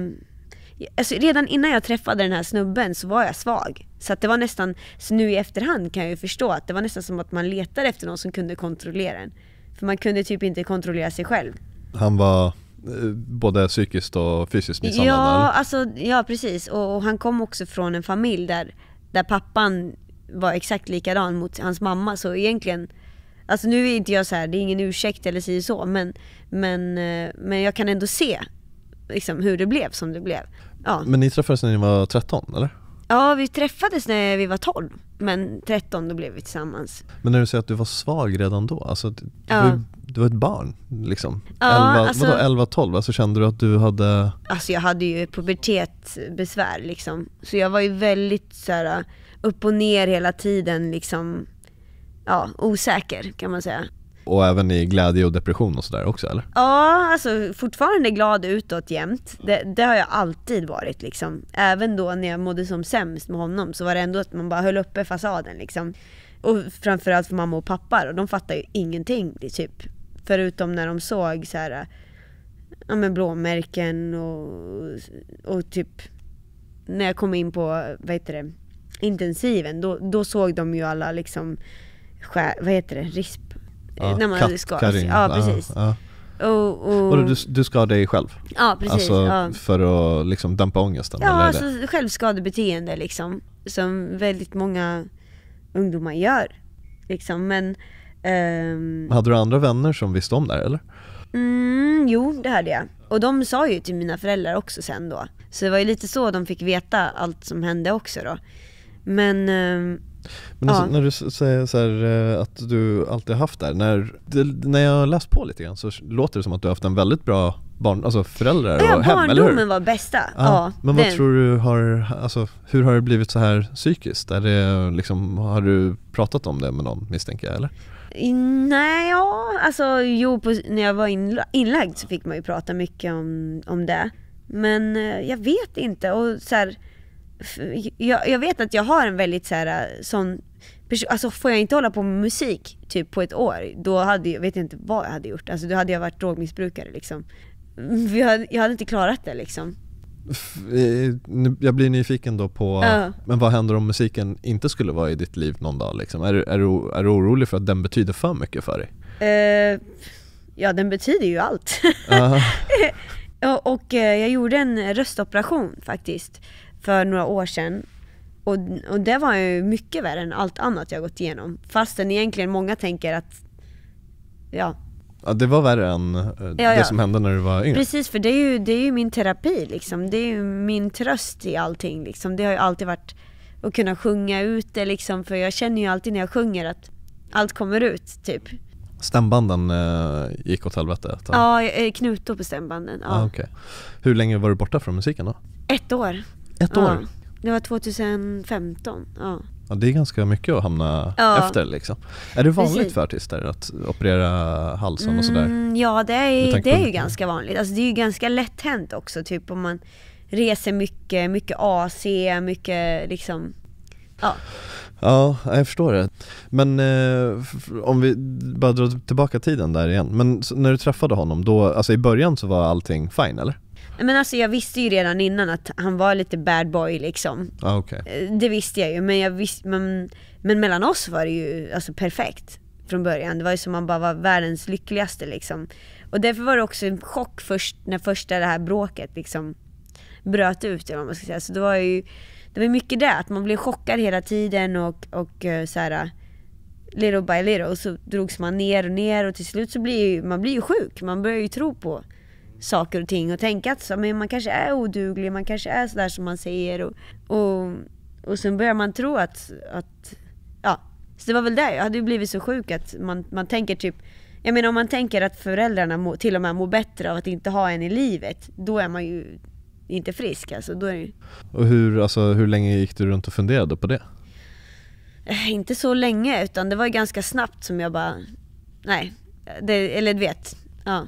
alltså, redan innan jag träffade den här snubben så var jag svag. Så att det var nästan, så nu i efterhand kan jag ju förstå att det var nästan som att man letade efter någon som kunde kontrollera en. För man kunde typ inte kontrollera sig själv. Han var både psykiskt och fysiskt misshandlad? Ja, alltså, ja precis. Och, och han kom också från en familj där, där pappan var exakt likadan mot hans mamma. Så egentligen, alltså nu är inte jag så här, det är ingen ursäkt eller så, så men, men, men jag kan ändå se liksom, hur det blev som det blev. Ja. Men ni träffades när ni var tretton, eller? Ja, vi träffades när vi var tolv, men tretton då blev vi tillsammans. Men när du säger att du var svag redan då, alltså du, ja. var, du var ett barn liksom. Ja, elva, alltså, vadå elva tolv? Alltså kände du att du hade... Alltså jag hade ju pubertetsbesvär liksom. Så jag var ju väldigt så här, upp och ner hela tiden liksom. Ja, osäker kan man säga. Och även i glädje och depression och sådär också, eller? Ja, alltså fortfarande glad utåt jämt. Det, det har jag alltid varit liksom. Även då när jag mådde som sämst med honom så var det ändå att man bara höll uppe fasaden liksom. Och framförallt för mamma och pappa, och de fattar ju ingenting typ. Förutom när de såg så här, ja men blåmärken och, och typ när jag kom in på, vad heter det, intensiven, då, då såg de ju alla liksom skär, vad heter det, risp. Ja, när man katt, ska, karing. ja precis. Ja, ja. Och, och, och du, du skar dig själv? Ja, precis. Alltså ja. för att liksom dämpa ångesten? Ja, eller alltså det? Självskadebeteende liksom, som väldigt många ungdomar gör liksom, men um, hade du andra vänner som visste om det här, eller? Mm, jo, det hade jag. Och de sa ju till mina föräldrar också sen då. Så det var ju lite så de fick veta allt som hände också då. Men um, Men alltså, ja. när du säger så här, att du alltid haft där, när, det, när jag läst på lite grann så låter det som att du har haft en väldigt bra barn, alltså föräldrar ja, och hem, eller hur? Barndomen var bästa. Ja, ja, men vad den. tror du har, alltså, hur har det blivit så här psykiskt? Är det, liksom, har du pratat om det med någon, misstänker jag, eller? Nej, ja, alltså jo, på, när jag var inla- inlagd så fick man ju prata mycket om, om det. Men eh, jag vet inte. Och så här, jag, jag vet att jag har en väldigt så här, sån perso- alltså får jag inte hålla på med musik typ på ett år, då hade jag vet inte vad jag hade gjort. Alltså då hade jag varit drogmissbrukare liksom. Jag hade, jag hade inte klarat det liksom. Jag blir nyfiken då på Ja. Men vad händer om musiken inte skulle vara i ditt liv någon dag liksom? Är, är, du, är du orolig för att den betyder för mycket för dig? Uh, ja, den betyder ju allt. och, och uh, jag gjorde en röstoperation faktiskt för några år sedan. Och, och det var ju mycket värre än allt annat jag gått igenom. Fastän egentligen många tänker att ja. Ja, det var värre än uh, ja, det ja. som hände när du var yngre. Precis, för det är ju, det är ju min terapi liksom. Det är ju min tröst i allting liksom. Det har ju alltid varit att kunna sjunga ut det liksom. För jag känner ju alltid när jag sjunger att allt kommer ut typ. Stämbanden uh, gick åt helvete? Ja, knutor på stämbanden. Ja. Ah, okay. Hur länge var du borta från musiken då? Ett år. Ett ja. år? Det var tjugohundrafemton. Ja. Ja, det är ganska mycket att hamna ja. efter liksom. Är det vanligt Precis. för artister att operera halsen och sådär? Mm, ja, det är, det är ju på... ganska vanligt. Alltså, det är ju ganska lätt hänt också. Typ om man reser mycket, mycket A C, mycket liksom... Ja. Ja, jag förstår det. Men eh, om vi bara drar tillbaka tiden där igen. Men när du träffade honom, då, alltså i början så var allting fine, eller? Men alltså jag visste ju redan innan att han var lite bad boy liksom. Ah, okay. Det visste jag ju, men, jag visste, men, men mellan oss var det ju alltså perfekt från början. Det var ju som man bara var världens lyckligaste liksom. Och därför var det också en chock först när första det här bråket liksom bröt ut, eller vad man ska säga. Så det var ju det var mycket det, att man blev chockad hela tiden och, och så här little by little, och så drogs man ner och ner och till slut så blir ju, man blir ju sjuk. Man börjar ju tro på saker och ting och tänka att så, men man kanske är oduglig, man kanske är sådär som man säger och, och, och sen börjar man tro att, att ja, så det var väl det. Jag hade ju blivit så sjuk att man, man tänker typ, jag menar om man tänker att föräldrarna må, till och med mår bättre av att inte ha en i livet, då är man ju inte frisk alltså, då är det... Och hur, alltså, hur länge gick du runt och funderade på det? Äh, inte så länge, utan det var ganska snabbt som jag bara, nej, det, eller du vet, ja.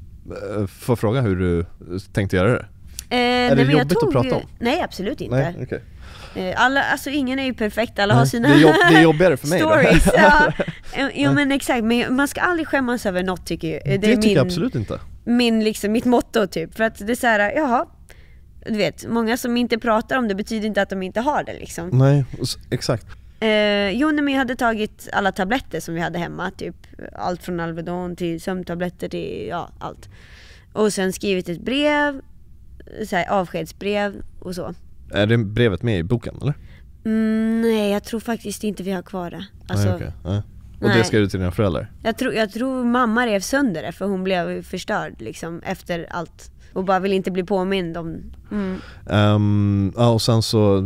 Får fråga hur du tänkte göra det? Eh, är det nej, jobbigt tog, att prata om? Nej, absolut inte. Nej, okay. eh, alla, alltså ingen är ju perfekt, alla nej, har sina det, är jobb, det är jobbigare för mig stories. Ja. Jo men exakt, men man ska aldrig skämmas över något tycker jag. Det, det är tycker min, jag absolut inte. Min, liksom, mitt motto typ, för att det är så här, jaha, du vet, många som inte pratar om det betyder inte att de inte har det liksom. Nej, exakt. Eh, jo, men jag hade tagit alla tabletter som vi hade hemma, typ allt från Alvedon till sömntabletter till ja, allt. Och sen skrivit ett brev, så här, avskedsbrev och så. Är det brevet med i boken eller? Mm, nej, jag tror faktiskt inte vi har kvar det. Alltså, nej, okay. nej. Och nej. det ska du till dina föräldrar? Jag tror, jag tror mamma rev sönder det för hon blev förstörd liksom, efter allt. Och bara vill inte bli påmind om... Mm. Um, ja, och sen så,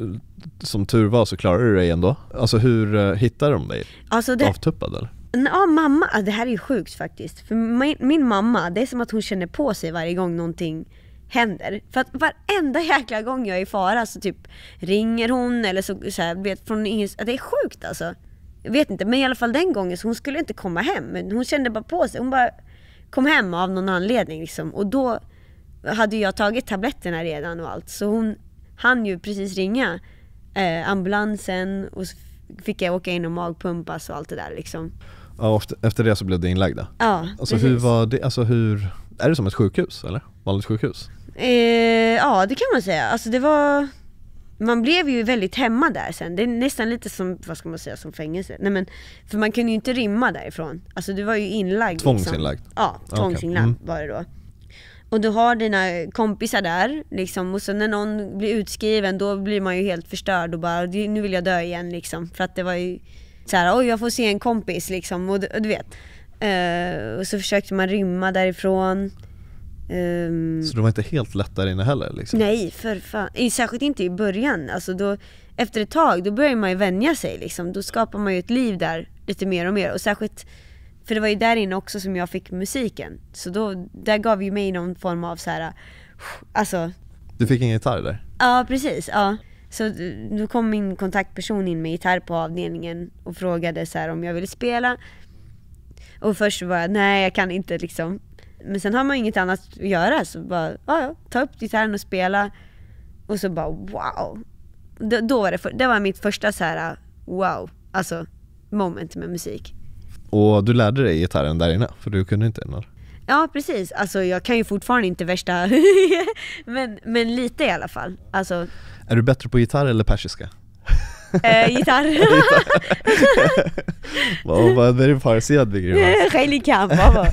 som tur var så klarade du dig ändå. Alltså hur uh, hittade de dig? Alltså det... Avtuppad eller? Ja, mamma, det här är ju sjukt faktiskt. För min, min mamma, det är som att hon känner på sig varje gång någonting händer. För att varenda jäkla gång jag är i fara så typ ringer hon eller så, så här, vet, från ingens, det är sjukt alltså. Jag vet inte, men i alla fall den gången så hon skulle inte komma hem. Men hon kände bara på sig, hon bara kom hem av någon anledning liksom. Och då hade jag tagit tabletterna redan och allt. Så hon hann ju precis ringa eh, ambulansen och så fick jag åka in och magpumpas och allt det där liksom. Ja, efter det så blev det inlagda. Ja, alltså precis. hur var det, alltså hur, är det som ett sjukhus eller? Vanligt sjukhus? Eh, ja, det kan man säga. Alltså det var, man blev ju väldigt hemma där sen. Det är nästan lite som, vad ska man säga, som fängelse. Nej men, för man kunde ju inte rymma därifrån. Alltså du var ju inlagd. Tvångsinlagd? Liksom. Ja, tvångsinlagd okay. mm. var det då. Och du har dina kompisar där liksom, och så när någon blir utskriven då blir man ju helt förstörd och bara, nu vill jag dö igen liksom. För att det var ju så här, oj jag får se en kompis liksom, och, och du vet. Uh, och så försökte man rymma därifrån. Um, så det var inte helt lätt där inne heller liksom? Nej, för fan. Särskilt inte i början. Alltså då, efter ett tag, då börjar man ju vänja sig liksom. Då skapar man ju ett liv där lite mer och mer. Och särskilt, för det var ju där inne också som jag fick musiken. Så då, där gav ju mig någon form av så här, alltså... Du fick en gitarr där? Ja, precis, ja. Så då kom min kontaktperson in med gitarr på avdelningen och frågade så här om jag ville spela. Och först var jag, nej jag kan inte liksom. Men sen har man inget annat att göra, så bara, ja, ja, ta upp gitarren och spela. Och så bara, wow. Då, då var det, för, det var mitt första så här, wow, alltså moment med musik. Och du lärde dig gitarren där inne, för du kunde inte innan. Ja, precis. Alltså jag kan ju fortfarande inte värsta men, men lite i alla fall. Alltså, är du bättre på gitarr eller persiska? eh, gitarr. Vad vad är det för siad vi Skälig kamp, baba.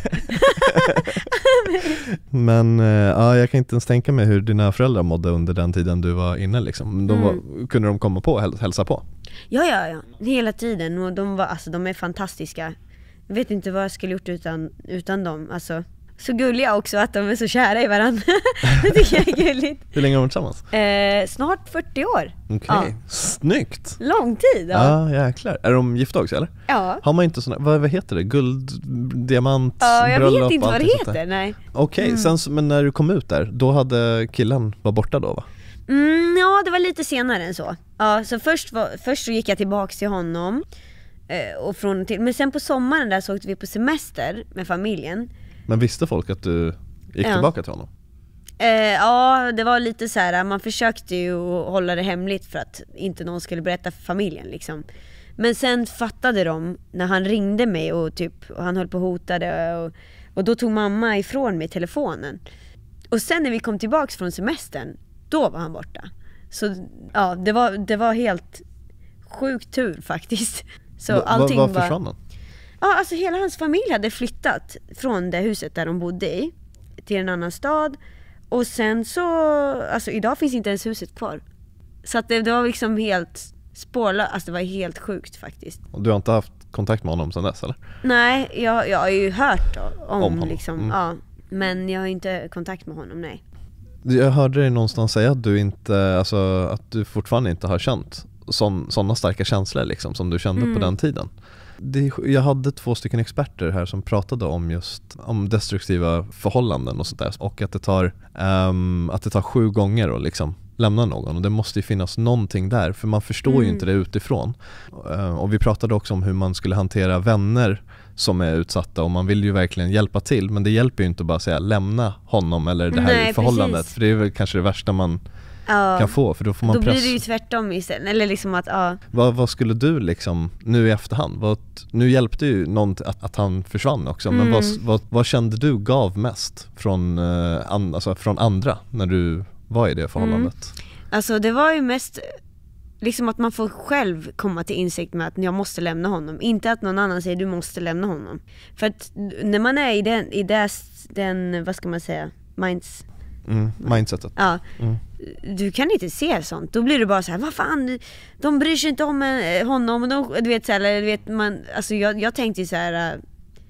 Men ja, jag kan inte ens tänka mig hur dina föräldrar mådde under den tiden du var inne liksom. De var, mm. Kunde de komma på och häl- hälsa på? Ja, ja, ja. Hela tiden. Och de var, alltså de är fantastiska. Jag vet inte vad jag skulle gjort utan, utan dem. Alltså, så gulliga också att de är så kära i varandra. Det tycker jag är gulligt. Hur länge har de tillsammans? Eh, snart fyrtio år. Okej, okay. Ja. Snyggt. Lång tid. Ja. Ja, jäklar. Är de gifta också eller? Ja. Har man inte såna, vad, vad heter det? Guld, diamant, ja, jag bröllop, vet inte vad det heter, nej. Okej, okay, mm. sen men när du kom ut där, då hade killen var borta då va? Mm, ja, det var lite senare än så. Ja, så först, var, först så gick jag tillbaks till honom. Eh, och från till, men sen på sommaren där så åkte vi på semester med familjen. Men visste folk att du gick ja. tillbaka till honom? Eh, ja, det var lite så här, man försökte ju hålla det hemligt för att inte någon skulle berätta för familjen liksom. Men sen fattade de när han ringde mig och typ och han höll på och hotade och, och då tog mamma ifrån mig telefonen. Och sen när vi kom tillbaks från semestern, då var han borta. Så ja, det var, det var helt sjukt tur faktiskt. Så Va, allting vad var... försvann han? Ja, alltså hela hans familj hade flyttat från det huset där de bodde i till en annan stad. Och sen så, alltså idag finns inte ens huset kvar. Så att det, det var liksom helt spårlöst, alltså det var helt sjukt faktiskt. Och du har inte haft kontakt med honom sedan dess eller? Nej, jag, jag har ju hört då, om, om honom. Liksom, mm. ja. Men jag har inte kontakt med honom, nej. Jag hörde dig någonstans säga att du inte, alltså att du fortfarande inte har känt sådana starka känslor liksom som du kände mm. på den tiden. Det, jag hade två stycken experter här som pratade om just om destruktiva förhållanden och sånt där, och att det tar um, att det tar sju gånger att liksom lämna någon, och det måste ju finnas någonting där, för man förstår mm. ju inte det utifrån. Uh, och vi pratade också om hur man skulle hantera vänner som är utsatta, och man vill ju verkligen hjälpa till, men det hjälper ju inte att bara säga lämna honom eller det här Nej, förhållandet, precis. För det är väl kanske det värsta man ja, kan få, för då får man då press. Då blir det ju tvärtom istället, eller liksom att ja. Vad, vad skulle du liksom nu i efterhand, vad, nu hjälpte ju någon att, att han försvann också, mm. men vad, vad, vad kände du gav mest från, uh, an, alltså från andra när du var i det förhållandet? Mm. Alltså det var ju mest liksom att man får själv komma till insikt med att jag måste lämna honom, inte att någon annan säger du måste lämna honom. För att när man är i den, i des, den vad ska man säga, minds Mm, mindsetet. Ja. Mm. Du kan inte se sånt. Då blir du bara så här, vad fan, de bryr sig inte om honom och de, du vet så här, eller, du vet man, alltså jag, jag tänkte så här,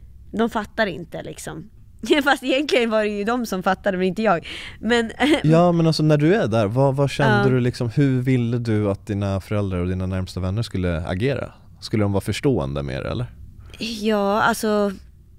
de fattar inte liksom. Fast egentligen var det ju de som fattade, men inte jag. Men ja, men alltså när du är där, vad, vad kände uh, du liksom, hur ville du att dina föräldrar och dina närmsta vänner skulle agera? Skulle de vara förstående mer eller? Ja, alltså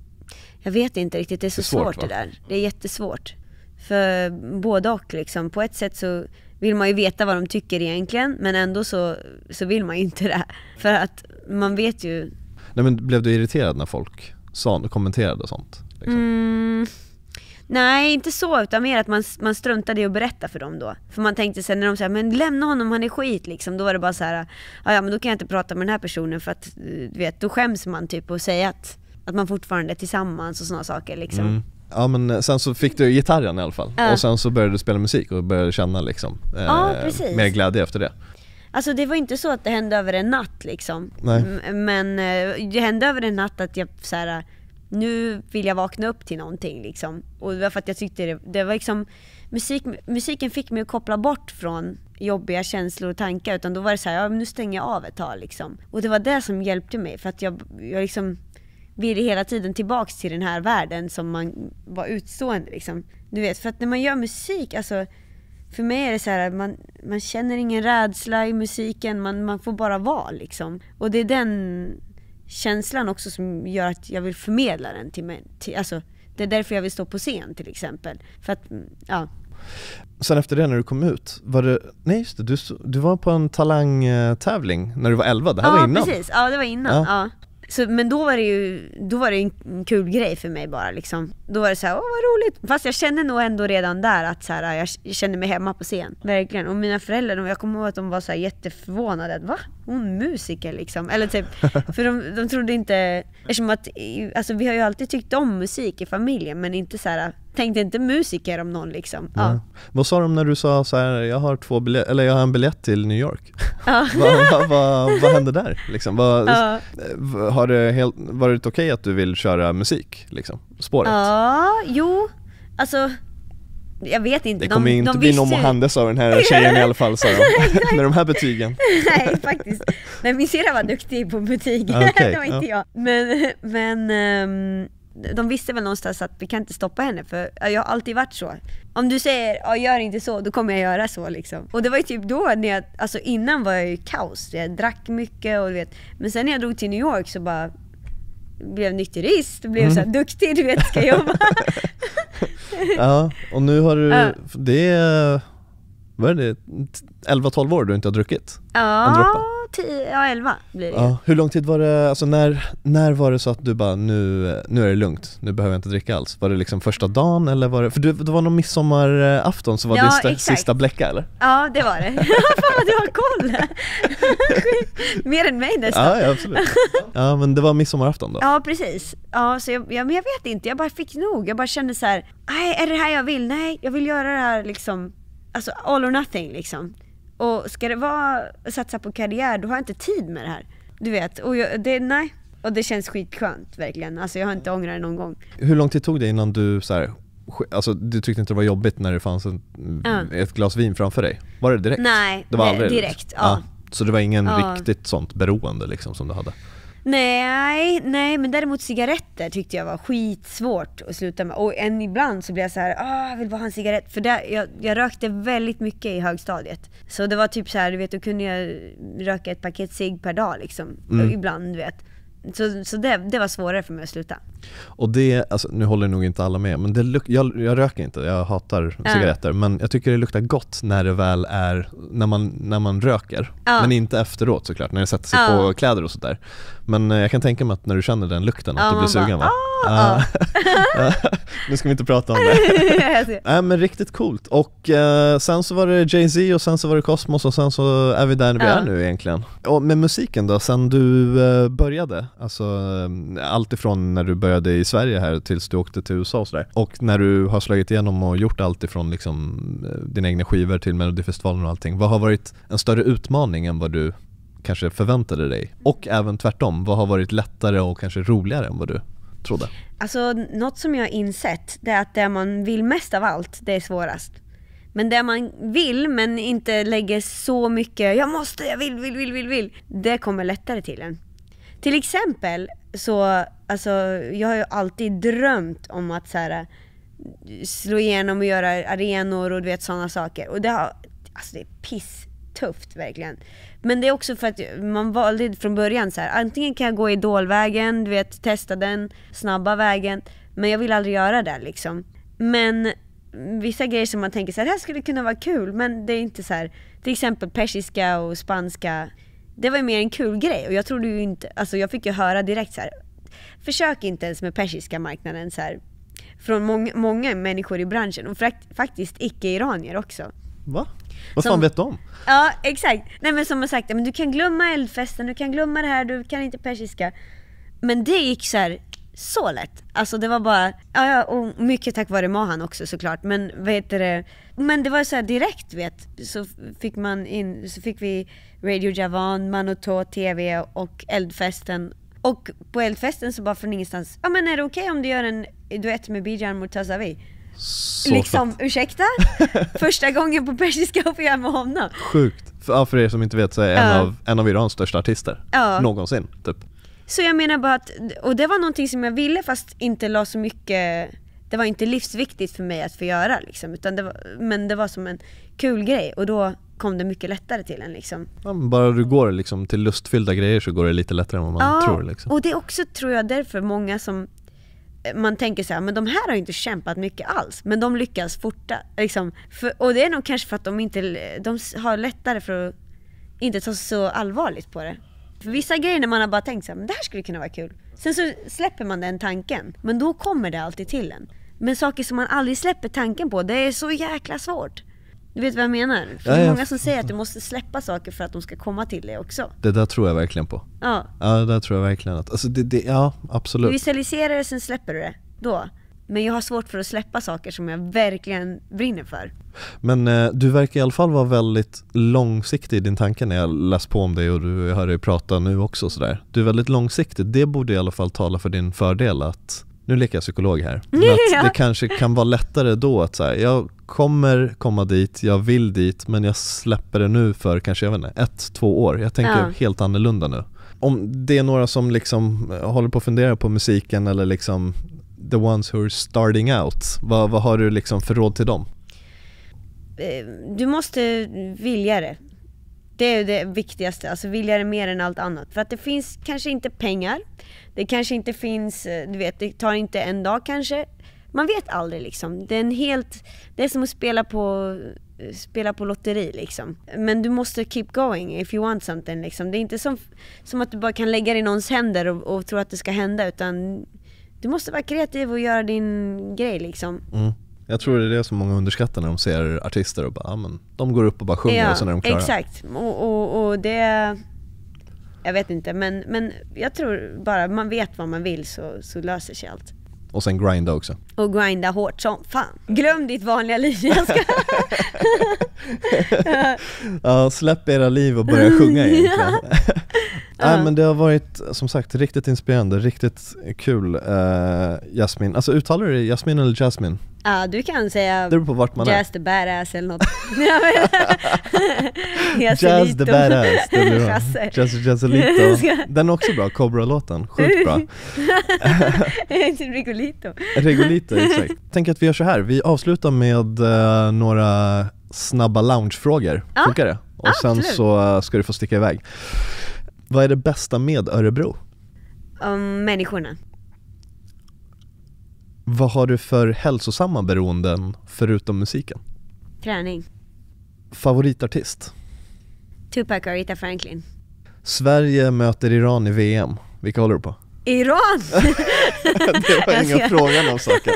jag vet inte riktigt, det är så det är svårt, svårt det där. Det är jättesvårt. För både och liksom, på ett sätt så vill man ju veta vad de tycker egentligen, men ändå så, så vill man ju inte det. För att man vet ju... Nej, men blev du irriterad när folk sa, kommenterade och sånt? Liksom? Mm, nej, inte så, utan mer att man, man struntade i att berätta för dem då. För man tänkte sen när de sa, men lämna honom, han är skit liksom. Då var det bara så här, ja men då kan jag inte prata med den här personen, för att du vet, då skäms man typ och säga att, att man fortfarande är tillsammans och såna saker liksom. Mm. Ja, men sen så fick du gitarren i alla fall. Ja. Och sen så började du spela musik och började känna liksom eh, ja, mer glädje efter det. Alltså det var inte så att det hände över en natt liksom. Nej. M- men eh, det hände över en natt att jag så här, nu vill jag vakna upp till någonting liksom. Och det var för att jag tyckte det, det var liksom musik, musiken fick mig att koppla bort från jobbiga känslor och tankar, utan då var det så här, ja, nu stänger jag av ett tag liksom. Och det var det som hjälpte mig, för att jag, jag liksom ville hela tiden tillbaks till den här världen som man var utstående liksom. Du vet, för att när man gör musik, alltså för mig är det så här, man, man känner ingen rädsla i musiken, man, man får bara vara liksom. Och det är den känslan också som gör att jag vill förmedla den till mig, till, alltså det är därför jag vill stå på scen till exempel. För att, ja. Sen efter det när du kom ut, var det, nej just det, du, du var på en talangtävling när du var elva, det här ja, var innan. Ja precis, ja det var innan, ja. ja. Så, men då var det ju då var det en kul grej för mig bara liksom. Då var det så här, åh vad roligt. Fast jag kände nog ändå redan där att så här, jag kände mig hemma på scen. Verkligen. Och mina föräldrar, jag kommer ihåg att de var så här jätteförvånade. Att, va? Hon musiker liksom. Eller typ, för de, de trodde inte, eftersom att, alltså vi har ju alltid tyckt om musik i familjen, men inte så här, tänkte inte musiker om någon liksom. Ja. Ja. Vad sa de när du sa så här, jag har två biljett, eller jag har en biljett till New York? Ja. vad, vad, vad, vad hände där liksom? Vad, ja. har det helt, var det okej okay att du vill köra musik liksom? Spåret? Ja, jo. Alltså jag vet inte. Det kommer de, inte de bli någon Mohandes av den här tjejen i alla fall, sa de. Med de här betygen. Nej, faktiskt. Nej, min syrra var duktig på betyg. Okay, det var inte ja. jag. Men, men um, de visste väl någonstans att vi kan inte stoppa henne, för jag har alltid varit så. Om du säger, ja, gör inte så, då kommer jag göra så liksom. Och det var ju typ då, när jag, alltså innan var jag ju kaos. Jag drack mycket och du vet. Men sen när jag drog till New York så bara blev nykterist, blev mm. så här duktig, du vet, ska jobba. Ja, och nu har du, ja. det är, vad är det, elva tolv år du inte har druckit? Ja, tio, ja elva blir det. Ja, hur lång tid var det, alltså när, när var det så att du bara, nu, nu är det lugnt, nu behöver jag inte dricka alls? Var det liksom första dagen eller var det, för du, det var någon midsommarafton så var ja, det sta, exakt. sista bläcka eller? Ja, det var det. Fan vad du har koll! Mer än mig nästan. Ja, ja, absolut. Ja, men det var midsommarafton då? Ja, precis. Ja, så jag, ja, men jag vet inte, jag bara fick nog. Jag bara kände så här, nej, är det här jag vill? Nej, jag vill göra det här liksom, alltså all or nothing liksom. Och ska det vara satsa på karriär, då har jag inte tid med det här. Du vet, och jag, det, nej. Och det känns skitskönt, verkligen. Alltså jag har inte ångrat det någon gång. Hur lång tid tog det innan du så här, alltså du tyckte inte det var jobbigt när det fanns en, uh. ett glas vin framför dig? Var det direkt? Nej, det var det, aldrig, direkt, ja. ja. Så det var ingen ja. riktigt sånt beroende liksom som du hade? Nej, nej, men däremot cigaretter tyckte jag var skitsvårt att sluta med. Och än ibland så blev jag så här, ah, jag vill bara ha en cigarett. För där, jag, jag rökte väldigt mycket i högstadiet. Så det var typ så här, du vet, då kunde jag röka ett paket cigg per dag liksom. Mm. Ibland, du vet. Så, så det, det var svårare för mig att sluta. Och det, alltså, nu håller nog inte alla med, men det luk- jag, jag röker inte, jag hatar ja. cigaretter, men jag tycker det luktar gott när det väl är, när man, när man röker, ja. men inte efteråt såklart, när det sätter sig ja. på kläder och sådär. Men jag kan tänka mig att när du känner den lukten, att ja, du blir sugen, va? Ah, ah. Nu ska vi inte prata om det. Nej, men riktigt coolt. Och eh, sen så var det Jay-Z och sen så var det Cosmos och sen så är vi där vi ja. är nu egentligen. Och med musiken då, sen du eh, började, alltså eh, allt ifrån när du började i Sverige här tills du åkte till U S A och sådär. Och när du har slagit igenom och gjort allt ifrån liksom dina egna skivor till Melodifestivalen och allting. Vad har varit en större utmaning än vad du kanske förväntade dig? Och även tvärtom, vad har varit lättare och kanske roligare än vad du trodde? Alltså något som jag har insett, det är att det man vill mest av allt, det är svårast. Men det man vill men inte lägger så mycket, jag måste, jag vill, vill, vill, vill, vill, det kommer lättare till en. Till exempel så, alltså jag har ju alltid drömt om att så här, slå igenom och göra arenor och du vet sådana saker. Och det har, alltså det är piss tufft verkligen. Men det är också för att man valde från början så här, antingen kan jag gå idolvägen, du vet, testa den snabba vägen, men jag vill aldrig göra det liksom. Men vissa grejer som man tänker så här, det här skulle kunna vara kul, men det är inte så här, till exempel persiska och spanska, det var ju mer en kul grej och jag trodde ju inte, alltså jag fick ju höra direkt så här, försök inte ens med persiska marknaden så här, från många, många människor i branschen och faktiskt icke-iranier också. Va? Vad fan vet de? Ja, exakt. Nej, men som jag sagt, men du kan glömma eldfesten, du kan glömma det här, du kan inte persiska. Men det gick så här, så lätt. Alltså det var bara, ja, ja, och mycket tack vare Mohan också såklart. Men vad heter det? Men det var så här direkt, vet. Så fick man in, så fick vi Radio Javan, Manoto, T V och eldfesten. Och på eldfesten så bara från ingenstans, ja men är det okej okay om du gör en duett med Bijan Murtazavi? Så liksom, fett. Ursäkta? Första gången på persiska och få göra med honom. Sjukt. För, för er som inte vet så är en, uh. av, en av Irans största artister. Uh. Någonsin, typ. Så jag menar bara att, och det var någonting som jag ville fast inte la så mycket, det var inte livsviktigt för mig att få göra liksom, utan det var, men det var som en kul grej och då kom det mycket lättare till en liksom. Ja, bara du går liksom till lustfyllda grejer så går det lite lättare än vad man ja, tror liksom. Och det är också, tror jag, därför många som man tänker så här, men de här har inte kämpat mycket alls, men de lyckas forta liksom. För, och det är nog kanske för att de inte de har lättare för att inte ta så allvarligt på det. För vissa grejer när man har bara tänkt så här, men det här skulle kunna vara kul. Sen så släpper man den tanken. Men då kommer det alltid till en. Men saker som man aldrig släpper tanken på, det är så jäkla svårt. Du vet vad jag menar? För Ja, det är ja. många som säger att du måste släppa saker för att de ska komma till dig också. Det där tror jag verkligen på. Ja. Ja, det där tror jag verkligen att, alltså det, det, ja, Du absolut. visualiserar det, sen släpper du det. Då. Men jag har svårt för att släppa saker som jag verkligen brinner för. Men eh, du verkar i alla fall vara väldigt långsiktig i din tanke när jag läst på om dig och du, jag hör dig prata nu också sådär. Du är väldigt långsiktig, det borde i alla fall tala för din fördel att, nu leker jag psykolog här, men att det kanske kan vara lättare då att säga, jag kommer komma dit, jag vill dit, men jag släpper det nu för kanske, jag vet inte, ett, två år. Jag tänker Ja. helt annorlunda nu. Om det är några som liksom håller på att fundera på musiken eller liksom the ones who are starting out, vad, vad har du liksom för råd till dem? Du måste vilja det. Det är det viktigaste, alltså vilja det mer än allt annat. För att det finns kanske inte pengar, det kanske inte finns, du vet, det tar inte en dag kanske. Man vet aldrig liksom. Det är en helt, det är som att spela på spela på lotteri liksom. Men du måste keep going if you want something liksom. Det är inte som, som att du bara kan lägga det i någons händer och, och tro att det ska hända, utan du måste vara kreativ och göra din grej liksom. Mm. Jag tror det är det som många underskattar när de ser artister och bara, ja, men de går upp och bara sjunger, Ja, och sen är de klara. exakt. Och, och, och det, jag vet inte, men, men jag tror bara man vet vad man vill så, så löser sig allt. Och sen grinda också. Och grinda hårt som fan. Glöm ditt vanliga liv. Jag ska... Ja, släpp era liv och börja sjunga egentligen. Nej, men det har varit som sagt riktigt inspirerande, riktigt kul. uh, Jasmin, alltså uttalar du det Jasmin eller Jasmine? Ja, du kan säga Det beror på vart man är. Jazz the badass eller något. Jazz the badass, det blir bra. Jazz Jazzolito. Den är också bra, Cobra-låten, sjukt bra. Regolito. Regolito, exakt. Tänk att vi gör så här, vi avslutar med uh, några snabba loungefrågor. Ja. Funkar det? Och Ja, sen absolut. så uh, ska du få sticka iväg. Vad är det bästa med Örebro? Om människorna. Vad har du för hälsosamma beroenden förutom musiken? Träning. Favoritartist? Tupac och Aretha Franklin. Sverige möter Iran i V M. Vilka håller du på? Iran! Det var Jag inga ska- frågan om saken.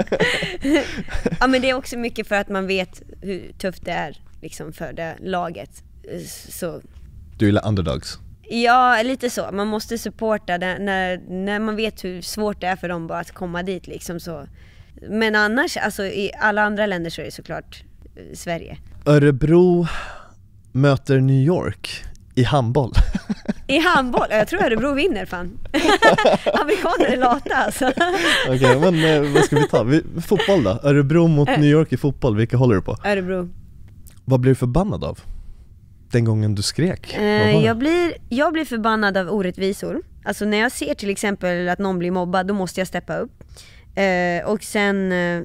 Ja, men det är också mycket för att man vet hur tufft det är liksom, för det laget. Så Du gillar underdogs? ja, lite så. Man måste supporta det när, när man vet hur svårt det är för dem bara att komma dit liksom, så. Men annars, alltså i alla andra länder så är det såklart eh, Sverige. Örebro möter New York i handboll. I handboll, jag tror Örebro vinner fan. Amerikaner är lata alltså. Okej, men eh, vad ska vi ta? Vi, fotboll då? Örebro mot New York i fotboll, vilka håller du på? Örebro. Vad blir du förbannad av? Den gången du skrek? Vad var Eh, det? jag, blir, jag blir förbannad av orättvisor. Alltså när jag ser till exempel att någon blir mobbad, då måste jag steppa upp. Eh, och sen eh,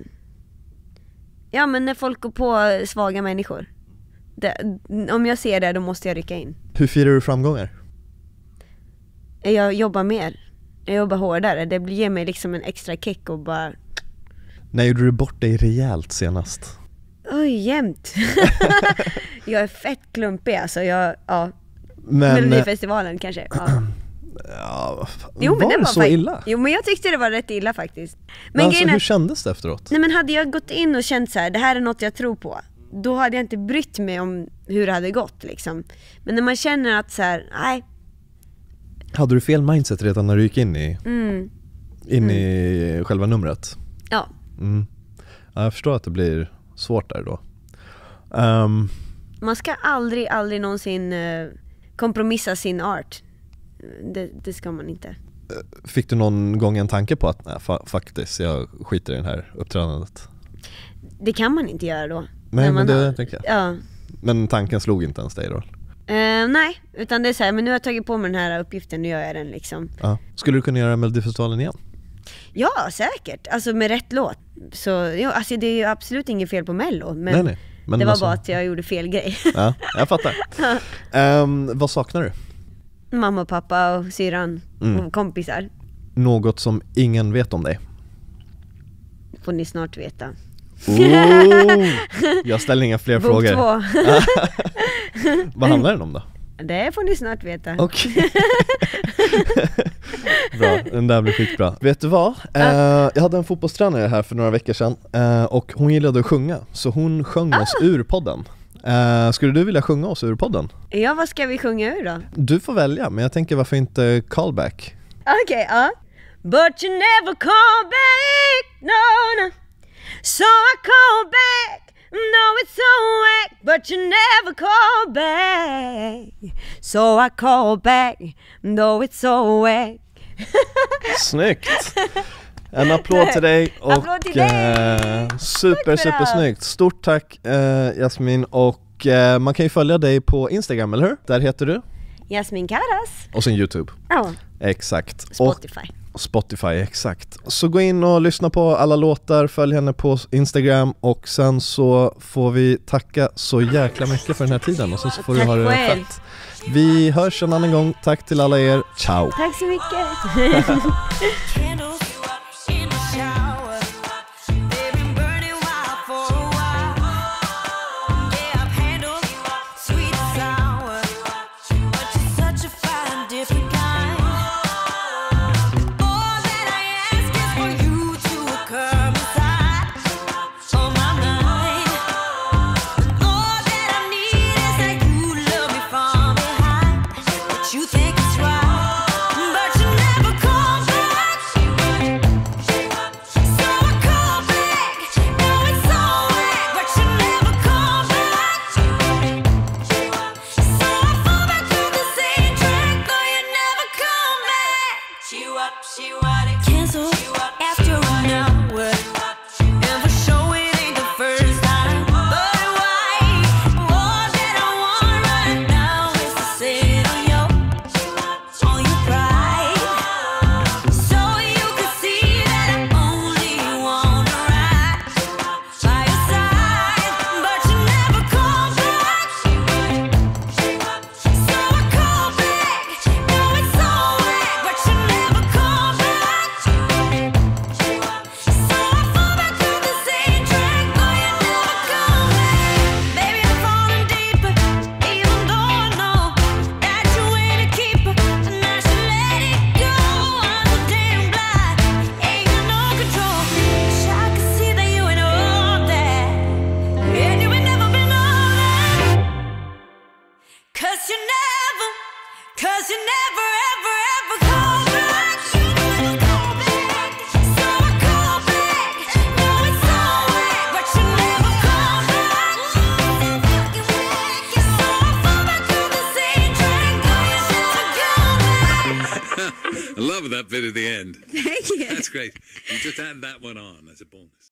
ja, men när folk går på svaga människor, det, om jag ser det, då måste jag rycka in. Hur firar du framgångar? Jag jobbar mer, jag jobbar hårdare. Det blir- ger mig liksom en extra kick och bara När gjorde du bort dig rejält senast? oj, jämt. Jag är fett klumpig alltså. Jag, ja, Men, Melodifestivalen kanske. Ja. ja, Jo, var men det var så fakt- illa? Jo, men jag tyckte det var rätt illa faktiskt. Men Men alltså, grejen är- hur kändes det efteråt? Nej, men hade jag gått in och känt så här, det här är något jag tror på, då hade jag inte brytt mig om hur det hade gått liksom. Men när man känner att så här, nej, Hade du fel mindset redan när du gick in i, mm, in i själva numret? ja, Mm. Ja, jag förstår att det blir svårt där då. Um, man ska aldrig, aldrig någonsin eh, kompromissa sin art. Det, det ska man inte. fick du någon gång en tanke på att nej, fa- faktiskt, jag skiter i det här uppträdandet? Det kan man inte göra då. Nej, När men man det har- tänker jag. Ja. Men tanken slog inte ens dig då? Eh, nej, utan det är så här, men nu har jag tagit på mig den här uppgiften, nu gör jag den liksom. Ja. Skulle du kunna göra Melodifestivalen igen? Ja, säkert. Alltså med rätt låt. Så ja, alltså det är ju absolut inget fel på Mello, men nej, nej. Men det var alltså, bara att jag gjorde fel grej. Ja, jag fattar. um, vad saknar du? Mamma och pappa och syran Mm. och kompisar. Något som ingen vet om dig? Får ni snart veta. Oh, jag ställer inga fler Bok frågor. två. Vad handlar den om då? Det får ni snart veta. Okej. Bra, den där blir skitbra. Vet du vad? Uh. Uh, jag hade en fotbollstränare här för några veckor sedan uh, och hon gillade att sjunga. Så hon sjöng oss ah. ur podden. Uh, skulle du vilja sjunga oss ur podden? Ja, vad ska vi sjunga ur då? Du får välja, men jag tänker varför inte callback? Okej, okay, ja. Uh. But you never call back, no, no. So I call back. No, it's so whack, but you never call back. So I call back, no, it's so whack. Snyggt! En applåd till dig och applåd till dig. Eh, super, super snyggt. Stort tack eh, Jasmin, och eh, man kan ju följa dig på Instagram, eller hur? Där heter du? Jasmin Karas. Och sin YouTube. Ja. Oh. Exakt. Spotify. Och Spotify, exakt. Så gå in och lyssna på alla låtar, följ henne på Instagram, och sen så får vi tacka så jäkla mycket för den här tiden, och sen så får du ha det fett. Vi hörs en annan gång. Tack till alla er. Ciao. Tack så mycket. I love that bit at the end. Thank you. That's great. You just add that one on as a bonus.